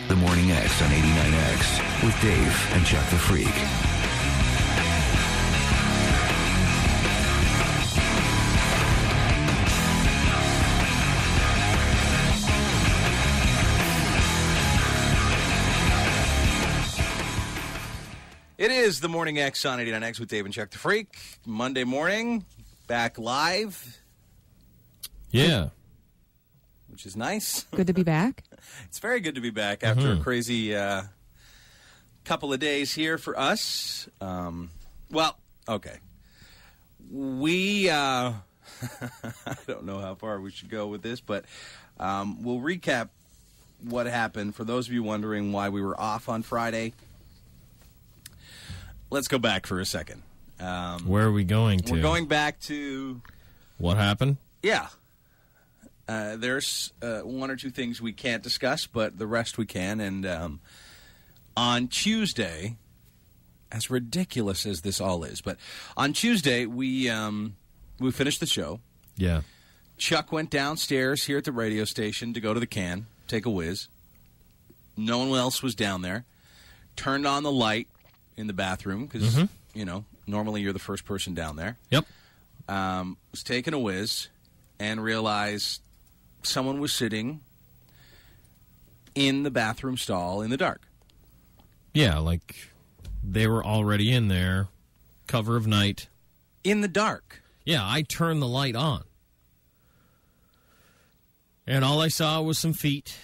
The Morning X on 89X with Dave and Chuck the Freak. It is The Morning X on 89X with Dave and Chuck the Freak. Monday morning, back live. Yeah. Which is nice. Good to be back. It's very good to be back after a crazy couple of days here for us. Well, okay. We, I don't know how far we should go with this, but we'll recap what happened. For those of you wondering why we were off on Friday, let's go back for a second. Where are we going to? We're going back to... What happened? Yeah. There's one or two things we can't discuss, but the rest we can. And on Tuesday, as ridiculous as this all is, but on Tuesday, we finished the show. Yeah. Chuck went downstairs here at the radio station to go to the can, take a whiz. No one else was down there. Turned on the light in the bathroom because, you know, normally you're the first person down there. Yep. Was taking a whiz and realized someone was sitting in the bathroom stall in the dark. Yeah, like they were already in there, cover of night. In the dark. Yeah, I turned the light on. And all I saw was some feet.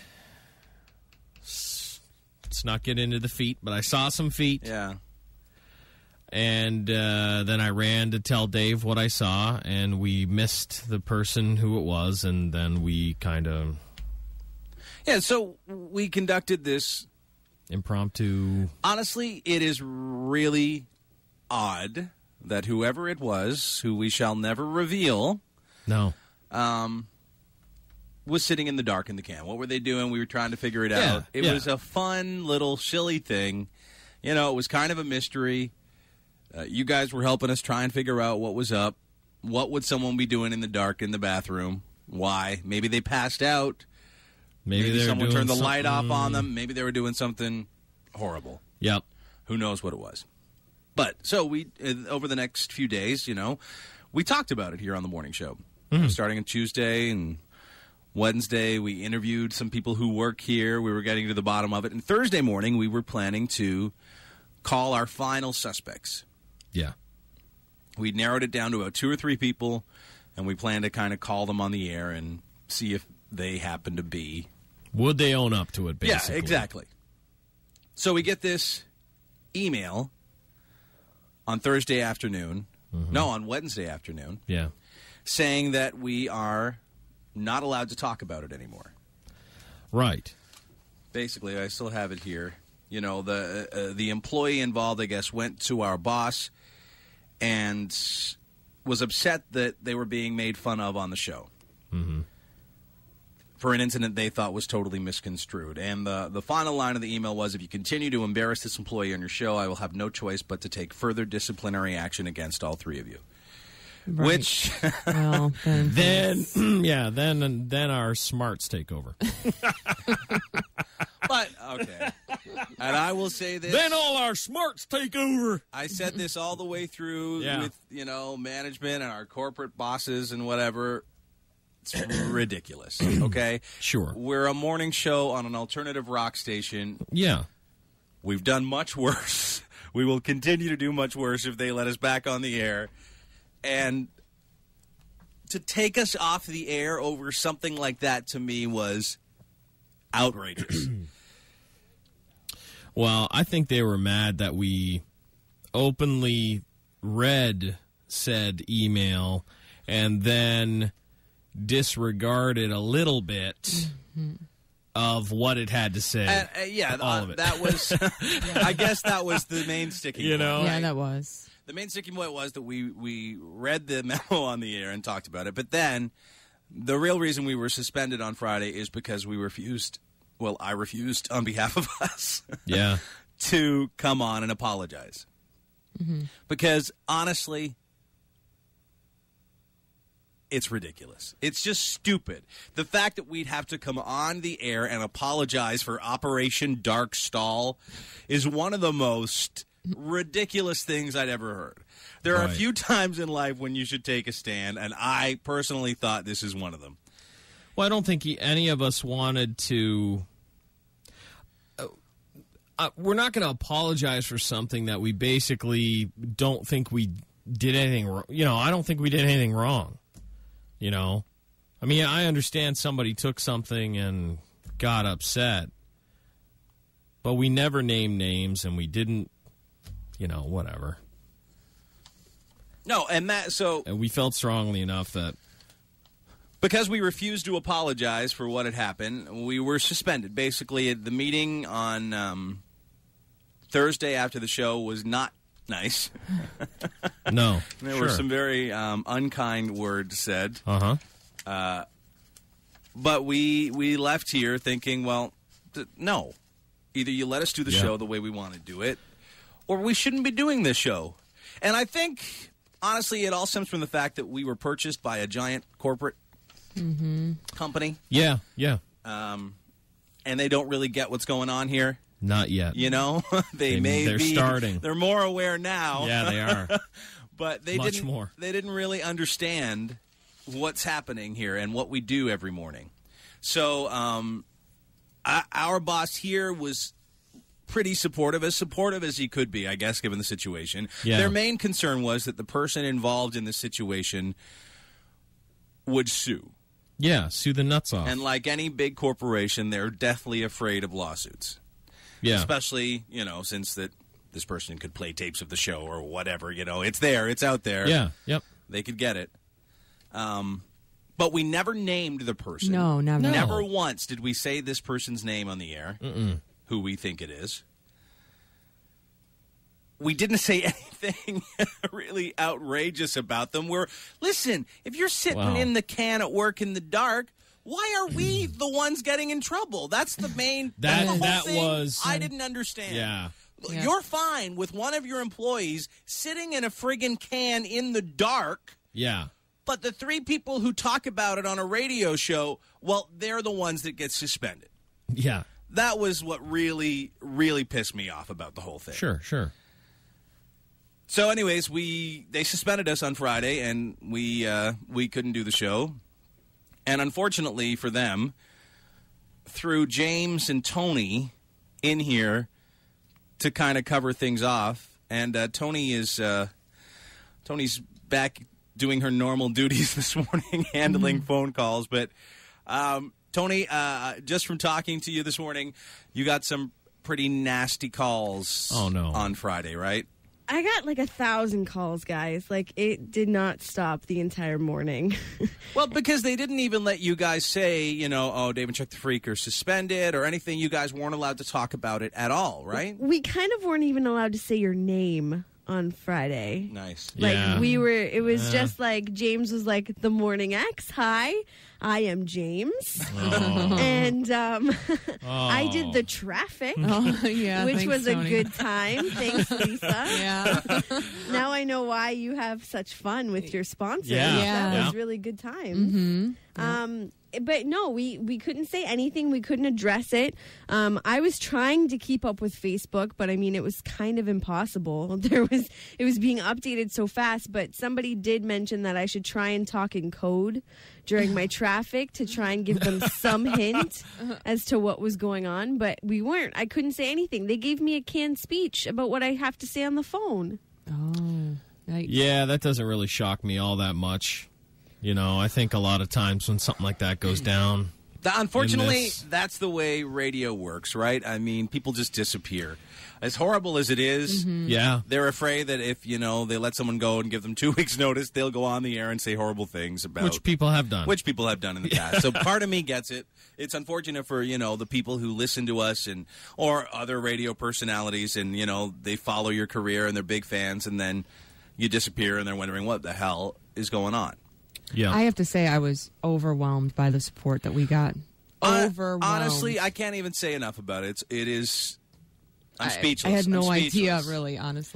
Let's not get into the feet, but I saw some feet. Yeah. And then I ran to tell Dave what I saw, and we missed the person who it was, and then we kind of... Yeah, so we conducted this... Impromptu... Honestly, it is really odd that whoever it was, who we shall never reveal... No. Was sitting in the dark in the can. What were they doing? We were trying to figure it out. It was a fun little silly thing. You know, it was kind of a mystery. You guys were helping us try and figure out what was up. What would someone be doing in the dark in the bathroom? Why? Maybe they passed out. Maybe someone turned the light off on them. Maybe they were doing something horrible. Yep. Who knows what it was. But, so we, over the next few days, you know, we talked about it here on the morning show. Starting on Tuesday and Wednesday, we interviewed some people who work here. We were getting to the bottom of it. And Thursday morning, we were planning to call our final suspects. Yeah. We narrowed it down to about 2 or 3 people, and we planned to kind of call them on the air and see if they happen to be... Would they own up to it, basically? Yeah, exactly. So we get this email on Thursday afternoon, no, on Wednesday afternoon, Yeah. saying that we are not allowed to talk about it anymore. Right. Basically, I still have it here. You know, the employee involved, I guess, went to our boss and was upset that they were being made fun of on the show for an incident they thought was totally misconstrued. And the final line of the email was, if you continue to embarrass this employee on your show, I will have no choice but to take further disciplinary action against all 3 of you. Right. Which... Well, then our smarts take over. But, okay. And I will say this. Then all our smarts take over. I said this all the way through with, you know, management and our corporate bosses and whatever. It's ridiculous, okay? Sure. We're a morning show on an alternative rock station. Yeah. We've done much worse. We will continue to do much worse if they let us back on the air. And to take us off the air over something like that, to me, was outrageous. Well, I think they were mad that we openly read said email and then disregarded a little bit of what it had to say. All of it. That was, I guess that was the main sticking point. Yeah, that was. The main sticking point was that we read the memo on the air and talked about it, but then the real reason we were suspended on Friday is because we refused, well, I refused on behalf of us to come on and apologize. Because, honestly, it's ridiculous. It's just stupid. The fact that we'd have to come on the air and apologize for Operation Dark Stall is one of the most ridiculous things I'd ever heard. There are a few times in life when you should take a stand, and I personally thought this is one of them. Well, I don't think any of us wanted to... we're not going to apologize for something that we basically don't think we did anything wrong. I don't think we did anything wrong. I mean, I understand somebody took something and got upset, but we never named names and we didn't, whatever. No, and we felt strongly enough that because we refused to apologize for what had happened, we were suspended. Basically, the meeting on Thursday after the show was not nice. No. There were some very unkind words said. Uh-huh. But we left here thinking, well, no. Either you let us do the show the way we want to do it, or we shouldn't be doing this show. And I think, honestly, it all stems from the fact that we were purchased by a giant corporate company. Yeah. And they don't really get what's going on here. Not yet. They're starting. They're more aware now. Yeah, they are. But They didn't really understand what's happening here and what we do every morning. So our boss here was pretty supportive as he could be, I guess, given the situation. Yeah. Their main concern was that the person involved in the situation would sue. Yeah, sue the nuts off. And like any big corporation, they're deathly afraid of lawsuits. Yeah. Especially, since this person could play tapes of the show or whatever, it's there, it's out there. Yeah, yep. They could get it. But we never named the person. No, never. No. Never once did we say this person's name on the air, who we think it is. We didn't say anything really outrageous about them. Listen, if you're sitting in the can at work in the dark, why are we the ones getting in trouble? That's the main that thing was I didn't understand. Yeah. You're fine with one of your employees sitting in a friggin' can in the dark. Yeah. But the three people who talk about it on a radio show, well, they're the ones that get suspended. Yeah. That was what really, really pissed me off about the whole thing. Sure. So anyways, they suspended us on Friday, and we couldn't do the show. And unfortunately for them, through James and Tony in here to kind of cover things off, and Tony's back doing her normal duties this morning, handling phone calls. But Tony, just from talking to you this morning, you got some pretty nasty calls on Friday, right? I got like 1,000 calls, guys. Like, it did not stop the entire morning. Well, because they didn't even let you guys say, Dave and Chuck the Freak are suspended or anything. You guys weren't allowed to talk about it at all, right? We kind of weren't even allowed to say your name on Friday. Nice. Like, Yeah. it was just like, James was like, the Morning X, hi, I am James. And I did the traffic, Yeah, which thanks, was Tony. a good time. Thanks, Lisa. Yeah. Now I know why you have such fun with your sponsors. Yeah. That Yeah. was really good times. But no, we couldn't say anything. We couldn't address it. I was trying to keep up with Facebook, but I mean, it was kind of impossible. It was being updated so fast, but somebody did mention that I should try and talk in code during my traffic to try and give them some hint as to what was going on, but we weren't. I couldn't say anything. They gave me a canned speech about what I have to say on the phone. Oh, yikes. Yeah, that doesn't really shock me all that much. I think a lot of times when something like that goes down... Unfortunately, that's the way radio works, right? I mean, people just disappear. As horrible as it is, Yeah. they're afraid that if, they let someone go and give them 2 weeks' notice, they'll go on the air and say horrible things about... Which people have done. Which people have done in the past. So part of me gets it. It's unfortunate for, the people who listen to us or other radio personalities and, they follow your career and they're big fans and then you disappear and they're wondering what the hell is going on. Yeah. I have to say I was overwhelmed by the support that we got. Overwhelmed. Honestly, I can't even say enough about it. I'm speechless. I had no I'm idea, speechless. really, honestly.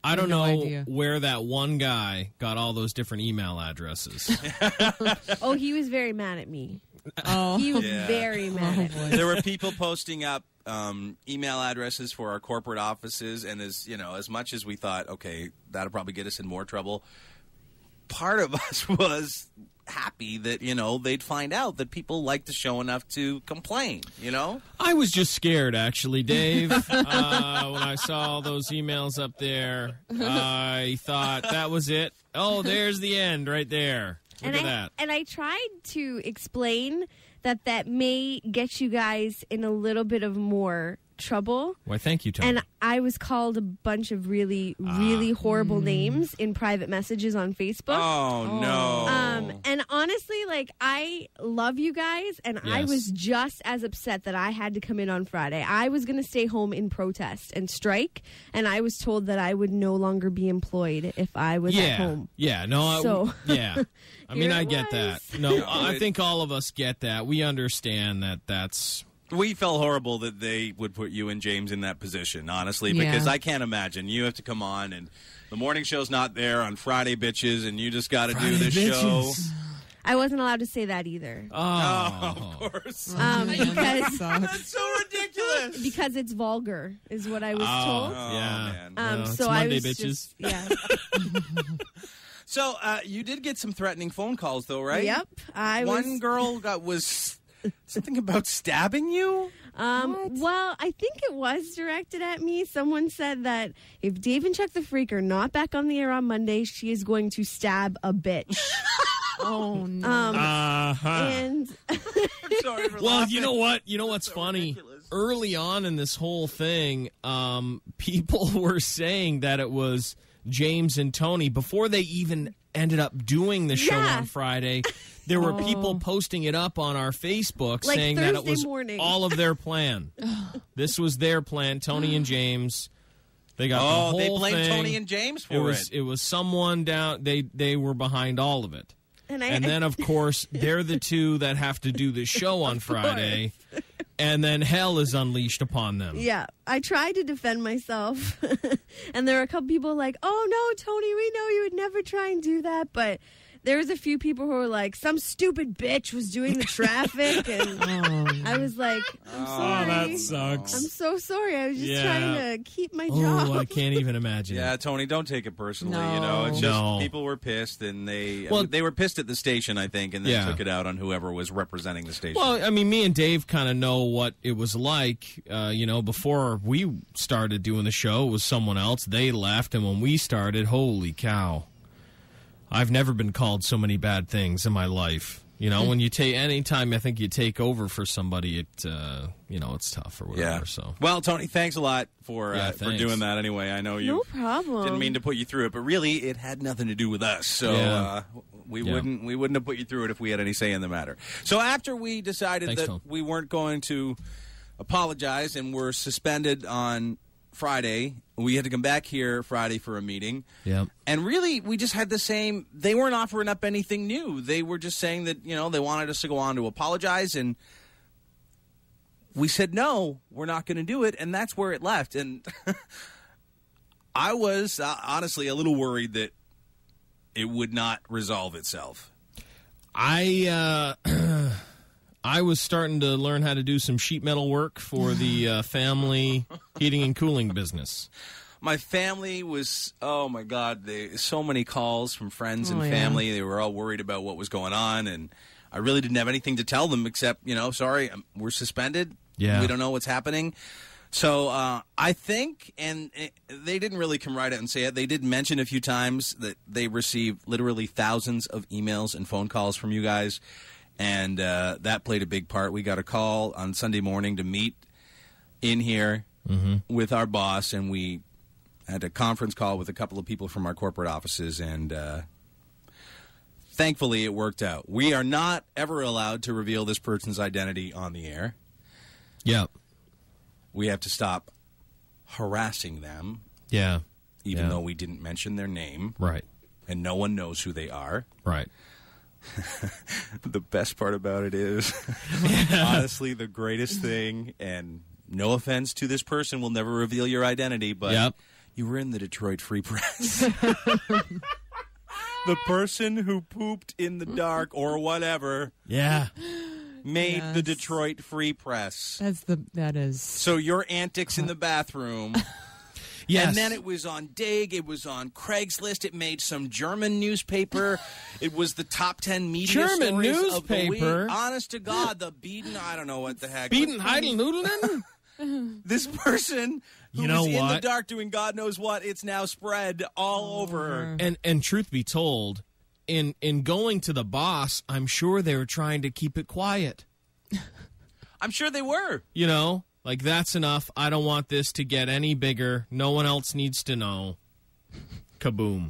I don't no know idea. where that one guy got all those different email addresses. Oh, he was very mad at me. Oh, He was very mad at me. There were people posting up email addresses for our corporate offices, and as much as we thought, okay, that'll probably get us in more trouble, part of us was happy that they'd find out that people like the show enough to complain. I was just scared, actually, Dave. When I saw all those emails up there, I thought that was it. Oh, there's the end right there. Look at that. And I tried to explain that may get you guys in a little bit of more trouble. Why, thank you, Tony. And I was called a bunch of really, really horrible names in private messages on Facebook. Oh, no. And honestly, I love you guys, and I Yes. was just as upset that I had to come in on Friday. I was going to stay home in protest and strike, and I was told that I would no longer be employed if I was at home. Yeah, no, So- yeah. I mean, Here I it get was. that. No, I think all of us get that. We understand that's... We felt horrible that they would put you and James in that position, honestly, Yeah. because I can't imagine. You have to come on, and the morning show's not there on Friday, bitches, and you just got to do this show. I wasn't allowed to say that either. Of course. Because That's so ridiculous. because it's vulgar, is what I was told. yeah. man. No, it's So I Monday, was bitches. just, yeah. So you did get some threatening phone calls, though, right? Yep. One girl was something about stabbing you. Well, I think it was directed at me. Someone said that if Dave and Chuck the Freak are not back on the air on Monday, she is going to stab a bitch. oh no. Uh-huh. And I'm sorry for Well, laughing. you know what? You know what's funny? ridiculous. Early on in this whole thing, people were saying that it was James and Tony before they even ended up doing the show Yeah. on Friday. There were people posting it up on our Facebook Like saying that it Thursday was morning. all of their plan. This was their plan, Tony and James. They got the Oh, whole they blamed thing. Tony and James for It was someone down. They were behind all of it. and And then, of course, they're the two that have to do the show on Friday, and then hell is unleashed upon them. yeah, I tried to defend myself, and there were a couple people like, "Oh no, Tony, we know you would never try and do that," but. There was a few people who were like, some stupid bitch was doing the traffic, and I was like, I'm sorry. that sucks. I'm so sorry. I was just Yeah. trying to keep my job. Oh, I can't even imagine. Yeah, Tony, don't take it personally. No. It's just No. people were pissed, and they Well- they were pissed at the station, I think, and then Yeah. took it out on whoever was representing the station. Well, I mean, me and Dave kind of know what it was like. Before we started doing the show, it was someone else. They left, and when we started, holy cow. I've never been called so many bad things in my life. When you anytime I think you take over for somebody, it's tough or whatever. yeah. So Well, Tony, thanks a lot for thanks. doing that. Anyway, I know you No problem. didn't mean to put you through it, but really, it had nothing to do with us. So Yeah. we Yeah. wouldn't have put you through it if we had any say in the matter. So after we decided Thanks, that Tom. we weren't going to apologize and were suspended on Friday, we had to come back here Friday for a meeting. Yep. And really, we just had the same. They weren't offering up anything new. They were just saying that, they wanted us to go on to apologize. And we said, no, we're not going to do it. And that's where it left. And I was honestly a little worried that it would not resolve itself. I was starting to learn how to do some sheet metal work for the family heating and cooling business. My family was, oh my God, so many calls from friends and Oh, yeah. family. They were all worried about what was going on, and I really didn't have anything to tell them except, sorry, we're suspended. Yeah. We don't know what's happening. So I think, and they didn't really come right out and say it, they did mention a few times that they received literally thousands of emails and phone calls from you guys, and that played a big part. We got a call on Sunday morning to meet in here with our boss, and we had a conference call with a couple of people from our corporate offices, and thankfully it worked out. We are not ever allowed to reveal this person's identity on the air. Yep. We have to stop harassing them, Yeah. even Yeah. though we didn't mention their name, Right. and no one knows who they are. Right. The best part about it is, honestly, the greatest thing, and no offense to this person, will never reveal your identity, but Yep. You were in the Detroit Free Press. The person who pooped in the dark or whatever made the Detroit Free Press. That is. So your antics in the bathroom. Yes. And then it was on Dig. It was on Craigslist. It made some German newspaper. It was the top 10 media German stories newspaper? of the week. Honest to God, the Bieden, I don't know what the heck. Bieden Heidelnudelen? This person who You know was in the what? dark doing God knows what, it's now spread all over. And truth be told, in going to the boss, I'm sure they were trying to keep it quiet. I'm sure they were. You know, like that's enough. I don't want this to get any bigger. No one else needs to know. Kaboom.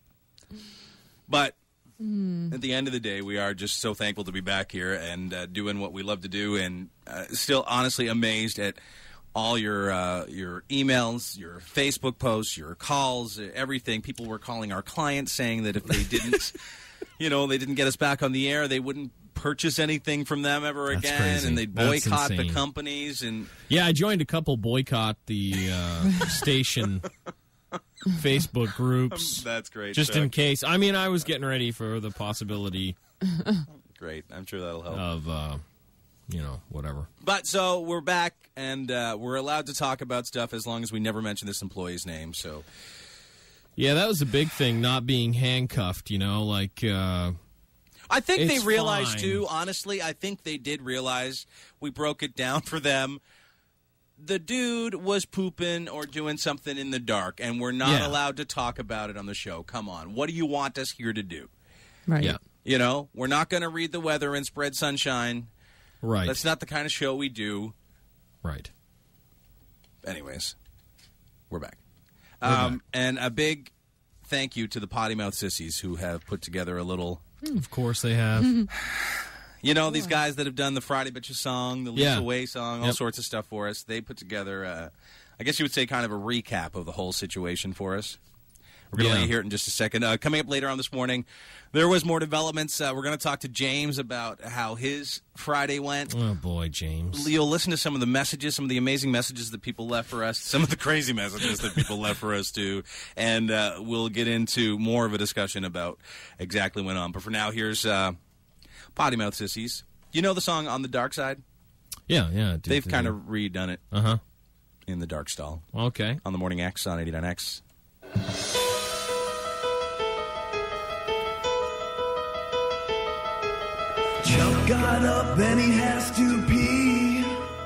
But at the end of the day, we are just so thankful to be back here and doing what we love to do, and still honestly amazed at all your emails, your Facebook posts, your calls, everything. People were calling our clients saying that if they didn't, they didn't get us back on the air, they wouldn't purchase anything from them ever That's again, crazy. and they'd That's boycott the insane. companies. And Yeah, I joined a couple boycott the station Facebook groups. That's great. Just Chuck. in case. I mean, I was getting ready for the possibility Great. I'm sure that'll help. of, whatever. But so we're back, and we're allowed to talk about stuff as long as we never mention this employee's name. So Yeah, that was the big thing, not being handcuffed, like... I think they It's realized, fine. too, honestly, I think they did realize. We broke it down for them. The dude was pooping or doing something in the dark, and we're not Yeah. allowed to talk about it on the show. Come on. What do you want us here to do? Right. Yeah, We're not going to read the weather and spread sunshine. right. That's not the kind of show we do. Right. Anyways, we're back. back. And a big thank you to the Potty Mouth Sissies who have put together a little... Of course they have. these guys that have done the Friday Bitches song, the Lisa Yeah. Way song, all Yep. sorts of stuff for us. They put together, I guess you would say, kind of a recap of the whole situation for us. We're going to let you hear it in just a second. Coming up later on this morning, there was more developments. We're going to talk to James about how his Friday went. Oh, boy, James. You'll listen to some of the messages, some of the amazing messages that people left for us, some of the crazy messages that people left for us, too. And we'll get into more of a discussion about exactly what went on. But for now, here's Potty Mouth Sissies. You know the song On the Dark Side? Yeah. Dude, They've kind of redone it Uh-huh. in the Dark Stall Okay. on the Morning X on 89X. Chuck got up and he has to pee.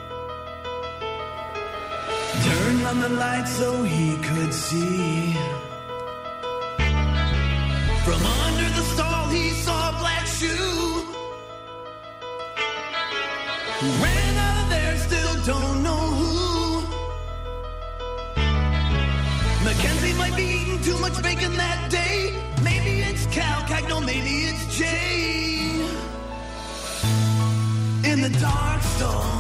Turned on the light so he could see. From under the stall he saw a black shoe. Ran out of there, still don't know who. Mackenzie might be eating too much bacon that day. Maybe it's Cal Cagno, maybe it's Jay. In the dark stall.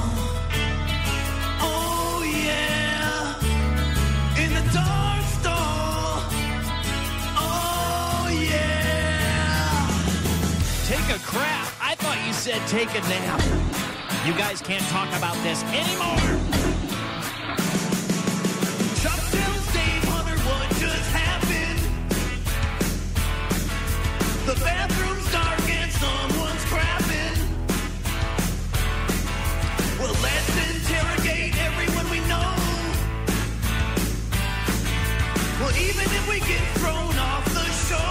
Oh yeah. In the dark stall. Oh yeah. Take a crap. I thought you said take a nap. You guys can't talk about this anymore. Chuck tells Dave Hunter what just happened. The bathroom's dark and someone's crapping. Well, let's interrogate everyone we know. Well, even if we get thrown off the show,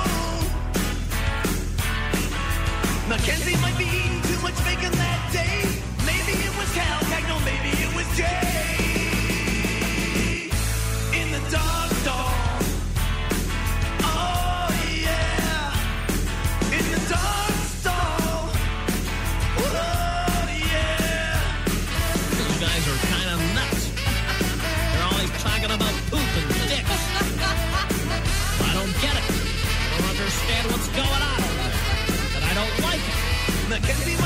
Mackenzie might be eating too much bacon that day. Maybe it was Cal Cagno, maybe it was Jay. In the dog stall. Oh yeah. In the dog stall. Oh yeah. You guys are kind of nuts. You're always talking about poop and dicks. I don't get it. I don't understand what's going on over there. But I don't like it. Mackenzie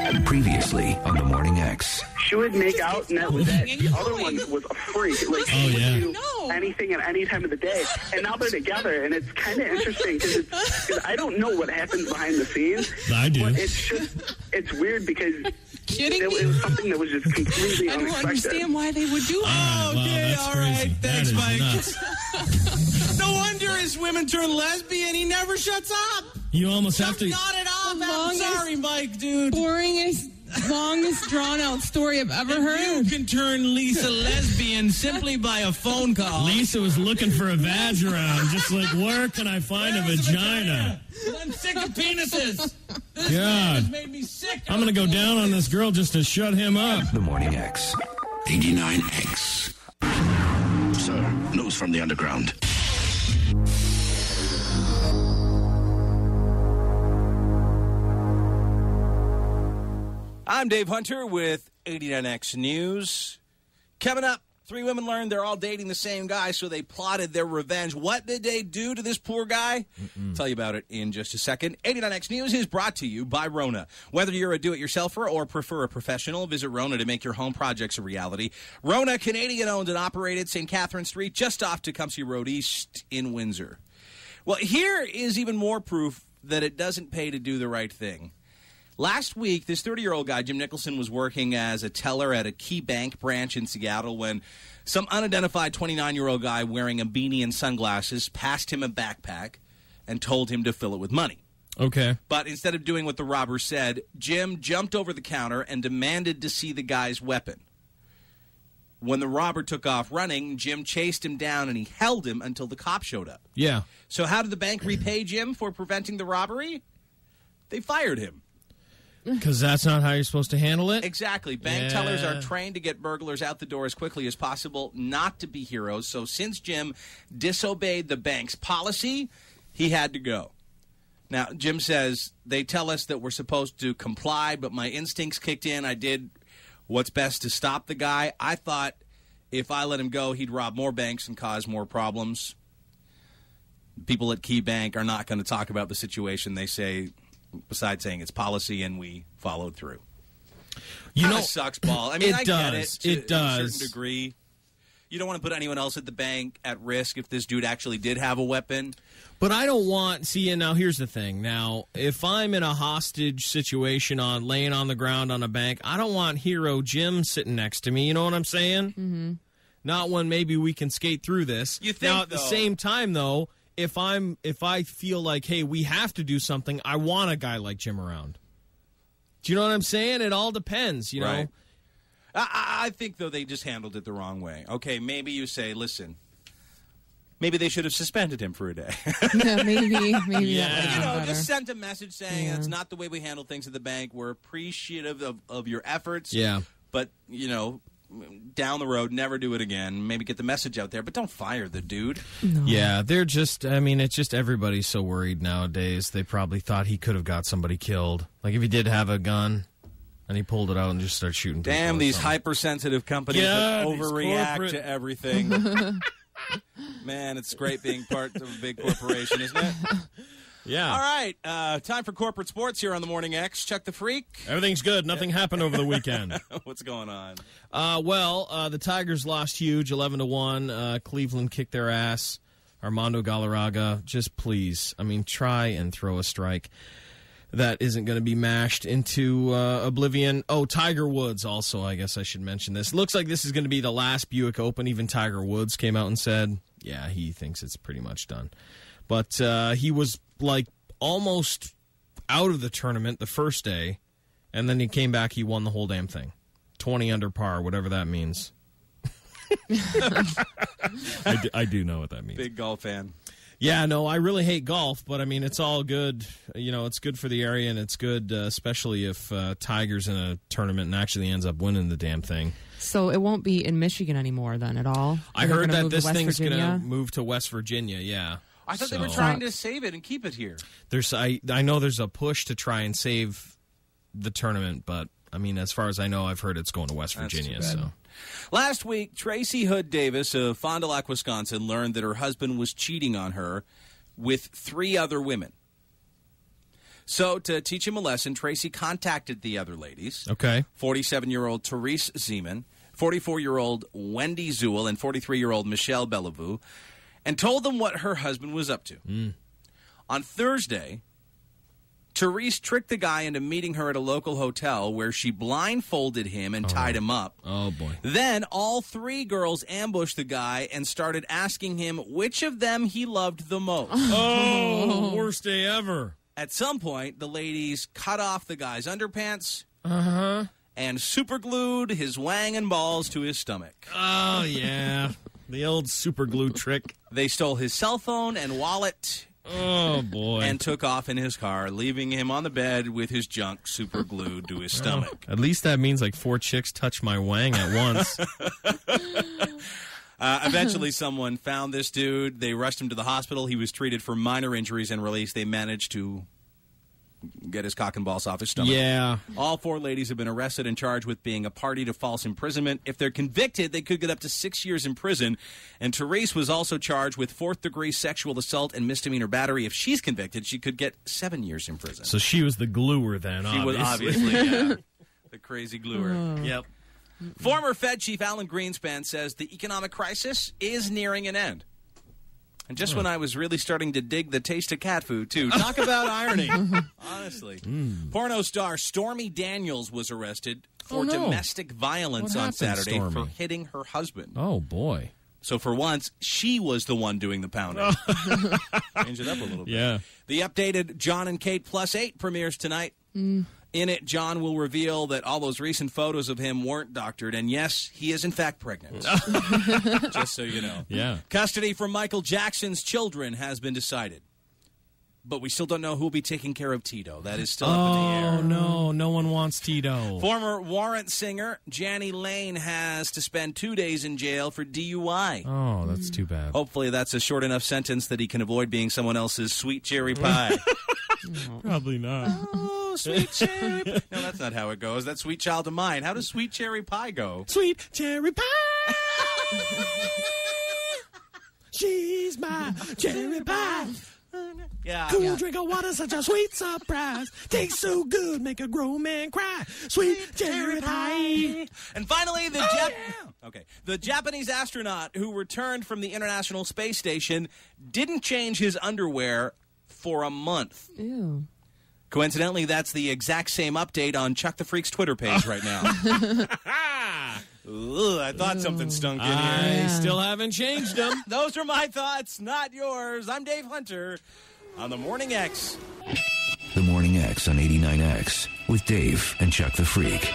Previously on the Morning X. She would make out, and that was it. The other one was a freak. Like, she would do anything at any time of the day. And now they're together, and it's kind of interesting because I don't know what happens behind the scenes. I do. But it's weird because Kidding it was something that was just completely I don't unexpected. understand why they would do Wow, Okay, that's all crazy. right. Thanks, That Mike. is nuts. No wonder his women turn lesbian. He never shuts up. You almost have to. Not at all. I'm Longest- sorry, Mike, dude. boringest, longest drawn-out story I've ever heard. You can turn Lisa lesbian simply by a phone call. Lisa was looking for a vag around, just like, where can I find a vagina? I'm sick of penises. This God. man has made me sick. I'm going to go down on this girl just to shut him up. The Morning X. 89X. Sir, news from the underground. I'm Dave Hunter with 89X News. Coming up, 3 women learned they're all dating the same guy, so they plotted their revenge. What did they do to this poor guy? Tell you about it in just a second. 89X News is brought to you by Rona. Whether you're a do-it-yourselfer or prefer a professional, visit Rona to make your home projects a reality. Rona, Canadian-owned and operated, St. Catherine Street, just off Tecumseh Road East in Windsor. Well, here is even more proof that it doesn't pay to do the right thing. Last week, this 30-year-old guy, Jim Nicholson, was working as a teller at a Key Bank branch in Seattle when some unidentified 29-year-old guy wearing a beanie and sunglasses passed him a backpack and told him to fill it with money. Okay. But instead of doing what the robber said, Jim jumped over the counter and demanded to see the guy's weapon. When the robber took off running, Jim chased him down and he held him until the cop showed up. Yeah. So how did the bank repay Jim for preventing the robbery? They fired him. Because that's not how you're supposed to handle it? Exactly. Bank tellers are trained to get burglars out the door as quickly as possible, not to be heroes. So since Jim disobeyed the bank's policy, he had to go. Now, Jim says, they tell us that we're supposed to comply, but my instincts kicked in. I did what's best to stop the guy. I thought if I let him go, he'd rob more banks and cause more problems. People at Key Bank are not going to talk about the situation. They say, besides saying it's policy, and we followed through. You know, sucks ball. I mean, I get it. It does. To a certain degree. You don't want to put anyone else at the bank at risk if this dude actually did have a weapon. But I don't want, see, and now here's the thing. Now, if I'm in a hostage situation on laying on the ground on a bank, I don't want Hero Jim sitting next to me. You know what I'm saying? Mm-hmm. Not when maybe we can skate through this. You think, now, at the same time, though, if I feel like, hey, we have to do something, I want a guy like Jim around. Do you know what I'm saying? It all depends, you know? Right. I think, though, they just handled it the wrong way. Okay, maybe you say, listen, maybe they should have suspended him for a day. Yeah, maybe Yeah. that would You have know, been just better. sent a message saying that's not the way we handle things at the bank. We're appreciative of your efforts. Yeah. But, you know, down the road, never do it again. Maybe get the message out there, but don't fire the dude. Yeah, they're just, I mean, it's just everybody's so worried nowadays. They probably thought he could have got somebody killed. Like if he did have a gun and he pulled it out and just started shooting people. Damn or these something. hypersensitive companies Yeah, that these overreact corporate- to everything. Man, it's great being part of a big corporation, isn't it? Yeah. All right, time for corporate sports here on the Morning X. Check the freak. Everything's good. Nothing happened over the weekend. What's going on? The Tigers lost huge, 11-1. Cleveland kicked their ass. Armando Galarraga, just please, I mean, try and throw a strike that isn't going to be mashed into oblivion. Oh, Tiger Woods also, I guess I should mention this. Looks like this is going to be the last Buick Open. Even Tiger Woods came out and said, yeah, he thinks it's pretty much done. But he was, like, almost out of the tournament the first day, and then he came back, he won the whole damn thing. 20 under par, whatever that means. I do know what that means. Big golf fan. Yeah, no, I really hate golf, but I mean, it's all good. You know, it's good for the area, and it's good, especially if Tiger's in a tournament and actually ends up winning the damn thing. So it won't be in Michigan anymore then at all? I They're heard gonna that move to this West thing's going to Virginia? move to West Virginia, yeah. I thought they were trying to save it and keep it here. I know there's a push to try and save the tournament, but, I mean, as far as I know, I've heard it's going to West Virginia, That's too bad. so... Last week, Tracy Hood Davis of Fond du Lac, Wisconsin, learned that her husband was cheating on her with 3 other women. So to teach him a lesson, Tracy contacted the other ladies. Okay. 47-year-old Therese Zeman, 44-year-old Wendy Zuhl, and 43-year-old Michelle Bellevue, and told them what her husband was up to. On Thursday, Therese tricked the guy into meeting her at a local hotel where she blindfolded him and tied him up. Oh, boy. Then all three girls ambushed the guy and started asking him which of them he loved the most. Oh, worst day ever. At some point, the ladies cut off the guy's underpants and superglued his wang and balls to his stomach. Oh, yeah. The old super glue trick. They stole his cell phone and wallet. Oh, boy. And took off in his car, leaving him on the bed with his junk super glued to his stomach. At least that means like 4 chicks touch my wang at once. Eventually, someone found this dude. They rushed him to the hospital. He was treated for minor injuries and released. They managed to get his cock and balls off his stomach. Yeah. All 4 ladies have been arrested and charged with being a party to false imprisonment. If they're convicted, they could get up to 6 years in prison. And Therese was also charged with 4th-degree sexual assault and misdemeanor battery. If she's convicted, she could get 7 years in prison. So she was the gluer then, She was obviously, yeah. The crazy gluer. Yep. Former Fed Chief Alan Greenspan says the economic crisis is nearing an end. And just when I was really starting to dig the taste of cat food, too. Talk about irony. Honestly. Porno star Stormy Daniels was arrested for domestic violence on Saturday for hitting her husband. Oh, boy. So for once, she was the one doing the pounding. Change it up a little bit. Yeah. The updated John and Kate +8 premieres tonight. In it, John will reveal that all those recent photos of him weren't doctored, and yes, he is in fact pregnant. Just so you know. Yeah. Custody for Michael Jackson's children has been decided. But we still don't know who will be taking care of Tito. That is still up in the air. Oh, no one wants Tito. Former Warrant singer Janny Lane has to spend 2 days in jail for DUI. Oh, that's too bad. Hopefully that's a short enough sentence that he can avoid being someone else's sweet cherry pie. Probably not. Oh, sweet cherry pie. No, that's not how it goes. That's Sweet Child of Mine. How does sweet cherry pie go? Sweet cherry pie. She's my cherry pie. Yeah. Cool drink of water, such a sweet surprise. Tastes so good, make a grown man cry. Sweet cherry pie. And finally, the Japanese astronaut who returned from the International Space Station didn't change his underwear for a month. Ew. Coincidentally, that's the exact same update on Chuck the Freak's Twitter page right now. Ugh, I thought something stunk in here. I still haven't changed them. Those are my thoughts, not yours. I'm Dave Hunter on The Morning X. The Morning X on 89X with Dave and Chuck the Freak.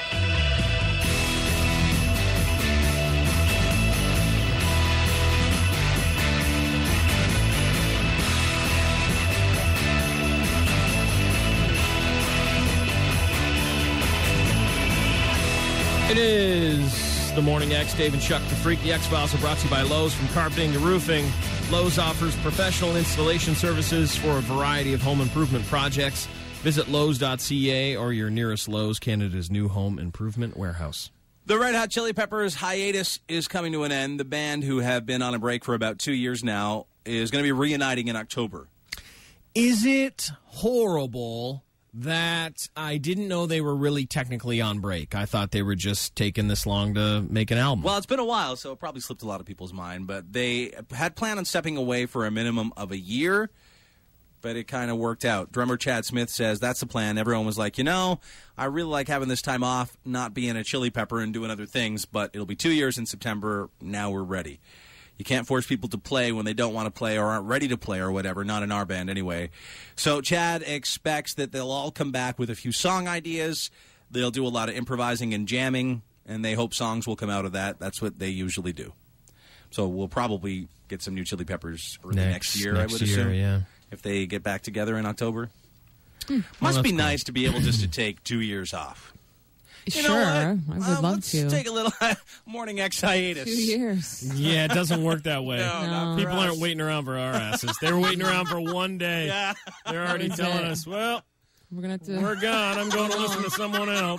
It is the Morning X, Dave and Chuck the Freak. The X-Files are brought to you by Lowe's. From carpeting to roofing, Lowe's offers professional installation services for a variety of home improvement projects. Visit Lowe's.ca or your nearest Lowe's, Canada's new home improvement warehouse. The Red Hot Chili Peppers hiatus is coming to an end. The band, who have been on a break for about 2 years now, is going to be reuniting in October. Is it horrible that I didn't know they were really technically on break? I thought they were just taking this long to make an album. Well, it's been a while, so it probably slipped a lot of people's mind. But they had planned on stepping away for a minimum of a year, but it kind of worked out. Drummer Chad Smith says that's the plan. Everyone was like, I really like having this time off, not being a Chili Pepper and doing other things, but it'll be 2 years in September. Now we're ready. You can't force people to play when they don't want to play or aren't ready to play or whatever, not in our band anyway. So Chad expects that they'll all come back with a few song ideas. They'll do a lot of improvising and jamming, and they hope songs will come out of that. That's what they usually do. So we'll probably get some new Chili Peppers early next year, I would assume, yeah. if they get back together in October. Must be nice to be able just to take 2 years off. Sure, I would love let's to. take a little Morning X hiatus. 2 years. Yeah, it doesn't work that way. No. People aren't waiting around for our asses. They're waiting around for 1 day. Yeah. They're already telling us, well, We're gonna have to. we're gone. I'm going to listen to someone else.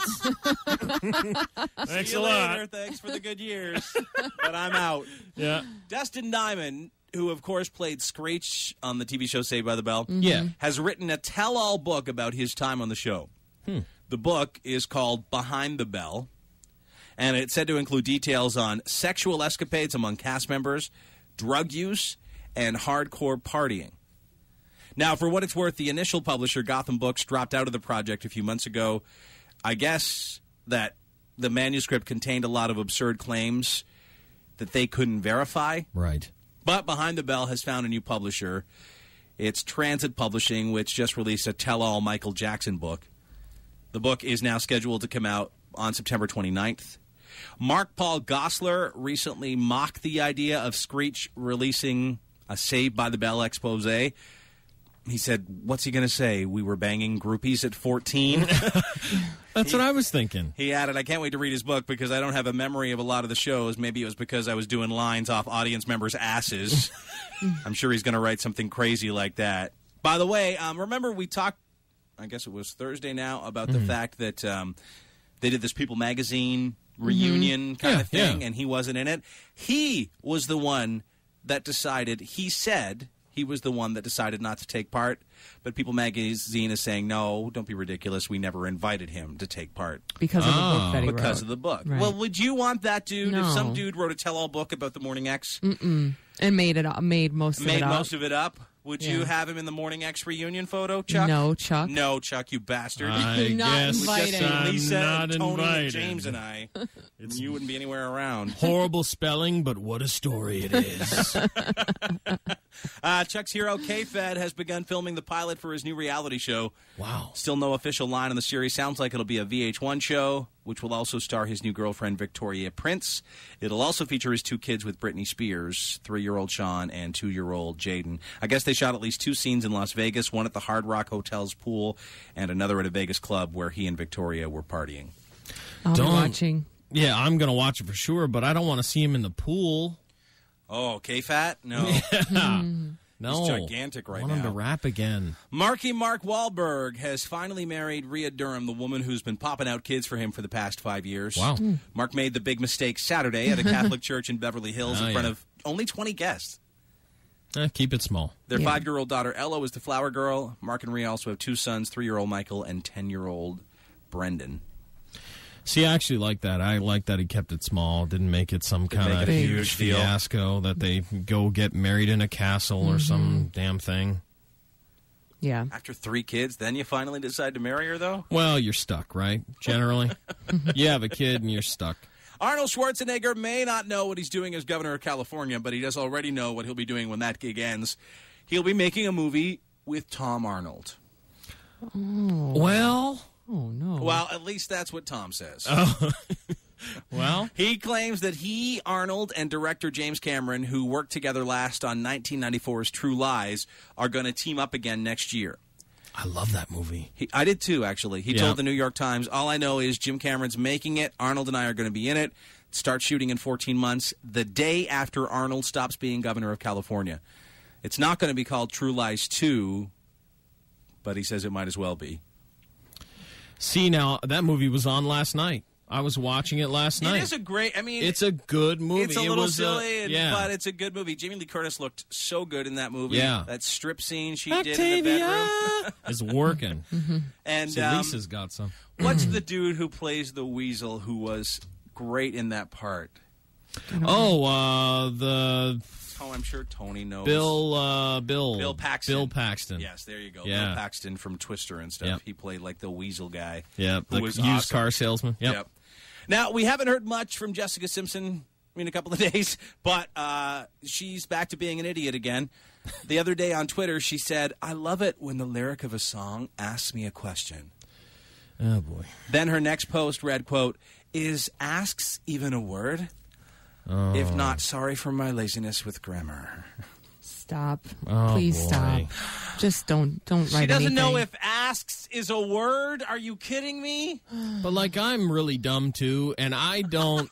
Thanks See you a lot. later. Thanks for the good years. But I'm out. Yeah. Dustin Diamond, who of course played Screech on the TV show Saved by the Bell, has written a tell-all book about his time on the show. The book is called Behind the Bell, and it's said to include details on sexual escapades among cast members, drug use, and hardcore partying. Now, for what it's worth, the initial publisher, Gotham Books, dropped out of the project a few months ago. I guess that the manuscript contained a lot of absurd claims that they couldn't verify. Right. But Behind the Bell has found a new publisher. It's Transit Publishing, which just released a tell-all Michael Jackson book. The book is now scheduled to come out on September 29th. Mark Paul Gosselaar recently mocked the idea of Screech releasing a Saved by the Bell expose. He said, what's he going to say? We were banging groupies at 14? That's what I was thinking. He added, I can't wait to read his book because I don't have a memory of a lot of the shows. Maybe it was because I was doing lines off audience members' asses. I'm sure he's going to write something crazy like that. By the way, remember we talked, I guess it was Thursday now, about the fact that they did this People Magazine reunion kind of thing, and he wasn't in it. He was the one that decided, he said he was the one that decided not to take part, but People Magazine is saying, no, don't be ridiculous. We never invited him to take part. Because of the book that he wrote. Because of the book. Right. Well, would you want that dude No. if some dude wrote a tell-all book about the Morning X? And made most of it up. Made most of it up? Would you have him in the Morning X reunion photo, Chuck? No, Chuck. No, Chuck, you bastard. I Not guess invited. I'm Lisa, not Tony, invited. James, and I. You wouldn't be anywhere around. Horrible spelling, but what a story it is. Chuck's hero, K-Fed, has begun filming the pilot for his new reality show. Wow. Still no official line on the series. Sounds like it'll be a VH1 show, which will also star his new girlfriend, Victoria Prince. It'll also feature his 2 kids with Britney Spears, 3-year-old Sean and 2-year-old Jaden. I guess they shot at least 2 scenes in Las Vegas, one at the Hard Rock Hotel's pool and another at a Vegas club where he and Victoria were partying. I'll be watching. Yeah, I'm going to watch it for sure, but I don't want to see him in the pool. Oh, K-Fat? No. No. He's gigantic right I want him now. to rap again. Mark Wahlberg has finally married Rhea Durham, the woman who's been popping out kids for him for the past 5 years. Wow. Mark made the big mistake Saturday at a Catholic church in Beverly Hills in front of only 20 guests. Keep it small. Their 5-year-old daughter, Ella, was the flower girl. Mark and Rhea also have 2 sons, 3-year-old Michael and 10-year-old Brendan. See, I actually like that. I like that he kept it small, didn't make it some kind of huge fiasco that they go get married in a castle or some damn thing. Yeah. After 3 kids, then you finally decide to marry her, though? Well, you're stuck, right? Generally. You have a kid and you're stuck. Arnold Schwarzenegger may not know what he's doing as governor of California, but he does already know what he'll be doing when that gig ends. He'll be making a movie with Tom Arnold. Oh. Well... Oh, no. Well, at least that's what Tom says. Oh. Well, he claims that he, Arnold, and director James Cameron, who worked together last on 1994's True Lies, are going to team up again next year. I love that movie. I did too, actually. He told the New York Times, all I know is Jim Cameron's making it. Arnold and I are going to be in it. Start shooting in 14 months, the day after Arnold stops being governor of California. It's not going to be called True Lies 2, but he says it might as well be. See, now, that movie was on last night. I was watching it last night. It is a great, I mean... It's a good movie. It's a little silly, yeah. but it's a good movie. Jamie Lee Curtis looked so good in that movie. Yeah. That strip scene she Octavia did in the bedroom. is working. And so Lisa's got some. What's the dude who plays the Weasel who was great in that part? Oh, Oh, I'm sure Tony knows. Bill Paxton. Bill Paxton. Yes, there you go. Yeah. Bill Paxton from Twister and stuff. Yep. He played like the Weasel guy. Yeah, the was used awesome. car salesman. Yep. Now, we haven't heard much from Jessica Simpson in a couple of days, but she's back to being an idiot again. The other day on Twitter, she said, I love it when the lyric of a song asks me a question. Oh, boy. Then her next post read, quote, is asks even a word? Oh. If not, sorry for my laziness with grammar. Stop. Oh, Please boy. stop. Just don't write anything. She doesn't know if asks is a word? Are you kidding me? But, like, I'm really dumb, too, and I don't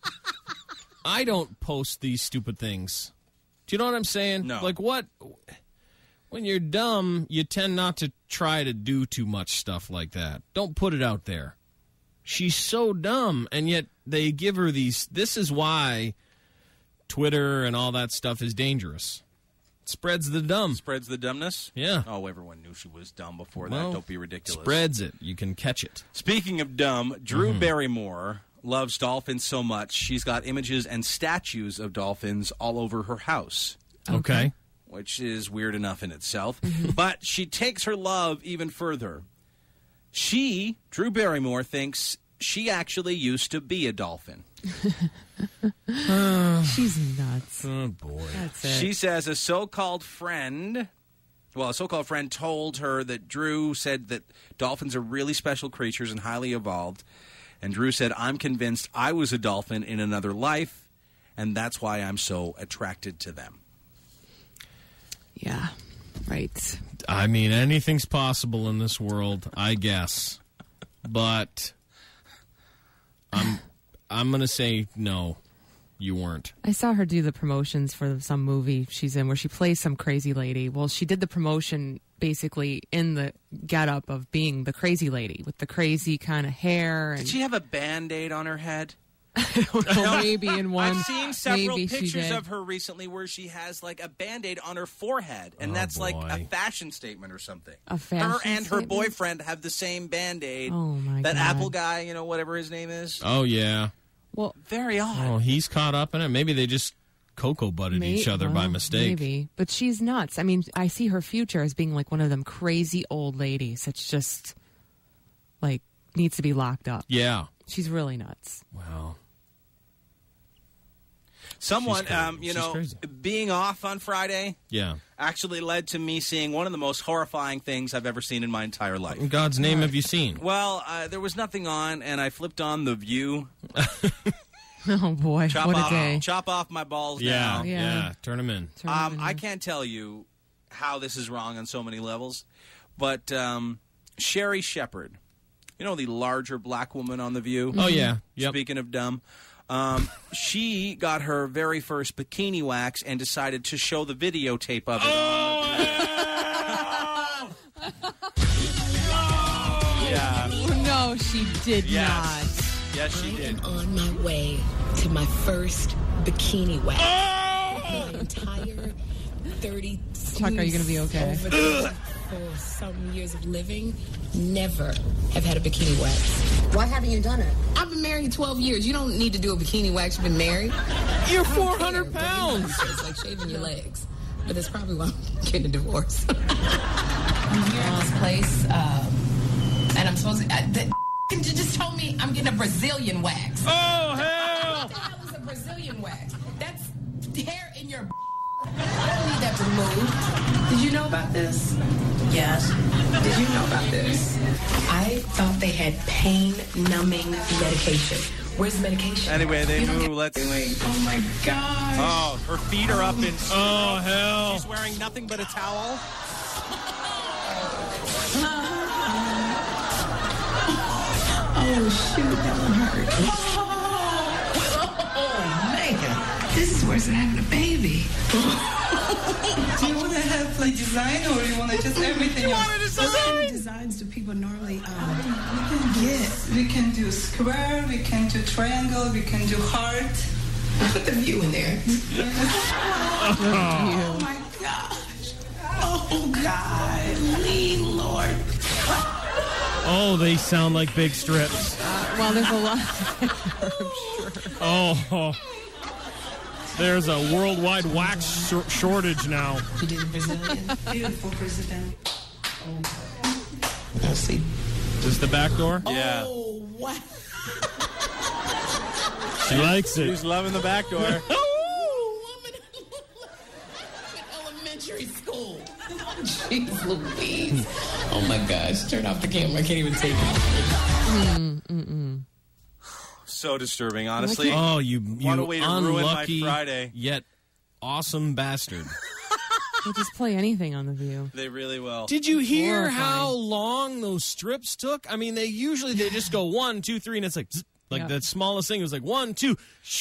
post these stupid things. Do you know what I'm saying? No. Like, what? When you're dumb, you tend not to try to do too much stuff like that. Don't put it out there. She's so dumb, and yet they give her these... This is why Twitter and all that stuff is dangerous. Spreads the dumb. Spreads the dumbness? Yeah. Oh, everyone knew she was dumb before that. Don't be ridiculous. Spreads it. You can catch it. Speaking of dumb, Drew Barrymore loves dolphins so much, she's got images and statues of dolphins all over her house. Okay. Which is weird enough in itself. But she takes her love even further. She, Drew Barrymore, thinks she actually used to be a dolphin. She's nuts. Oh, boy. That's it. She says a so-called friend told her that Drew said that dolphins are really special creatures and highly evolved. And Drew said, I'm convinced I was a dolphin in another life, and that's why I'm so attracted to them. Yeah, right. I mean, anything's possible in this world, I guess. But I'm going to say no, you weren't. I saw her do the promotions for some movie she's in where she plays some crazy lady. Well, she did the promotion basically in the getup of being the crazy lady with the crazy kind of hair. And Did she have a Band-Aid on her head? Maybe in one. I've seen several maybe pictures of her recently where she has like a Band-Aid on her forehead, and that's like a fashion statement or something. A fashion Her and her statement? boyfriend have the same Band-Aid. Oh my that God. Apple guy, you know, whatever his name is. Oh, yeah. Well, very odd. Oh, he's caught up in it. Maybe they just cocoa butted each other by mistake. Maybe. But she's nuts. I mean, I see her future as being like one of them crazy old ladies that's just like needs to be locked up. Yeah. She's really nuts. Wow. Someone, She's crazy. being off on Friday Yeah. actually led to me seeing one of the most horrifying things I've ever seen in my entire life. In God's name have you seen? Well, there was nothing on, and I flipped on The View. Oh, boy. What a day. Chop off my balls Yeah, now. yeah. Turn them in. I can't tell you how this is wrong on so many levels, but Sherry Shepherd, you know, the larger black woman on The View? Oh, yeah. Yep. Speaking of dumb. She got her very first bikini wax and decided to show the videotape of it. Yeah. No, she did not. Yes, she did. I'm on my way to my first bikini wax. My entire 30 Chuck, are you going to be okay? over for some years of living, never have had a bikini wax. Why haven't you done it? I've been married 12 years. You don't need to do a bikini wax. You've been married. You're 400 pounds. It's like shaving your legs. But that's probably why I'm getting a divorce. I'm here at this place, and I'm supposed to... You just told me I'm getting a Brazilian wax. Oh, hell! What the hell is a Brazilian wax? That's hair in your... I don't need that removed. Did you know about this? Yes. Did you know about this? I thought they had pain-numbing medication. Where's the medication? Anyway, they move. Let's. Oh my gosh. Oh, her feet are up in. Oh, hell. She's wearing nothing but a towel. Oh, shoot, that one hurt. Oh, man. This is worse than having a baby. Do you want to have like design or you want to just everything? What kind of designs do people normally We can do square, we can do triangle, we can do heart. Put the view in there. Oh my gosh. Oh God. Lean Lord. Oh, they sound like big strips. Well, there's a lot. Oh. There's a worldwide wax shortage now. You did a Brazilian? Beautiful Brazilian. Let's see. Is this the back door? Yeah. Oh, wow. She likes it. She's loving the back door. Oh, woman. Elementary school. Jeez Louise. Oh, my gosh. Turn off the camera. I can't even take it. So disturbing, honestly. Oh, you what a way to ruin my unlucky, Friday. yet awesome bastard. They'll just play anything on The View. They really will. Did you hear Horrifying. how long those strips took? I mean, they just go 1, 2, 3, and it's like zzz, Yeah. the smallest thing was like 1, 2.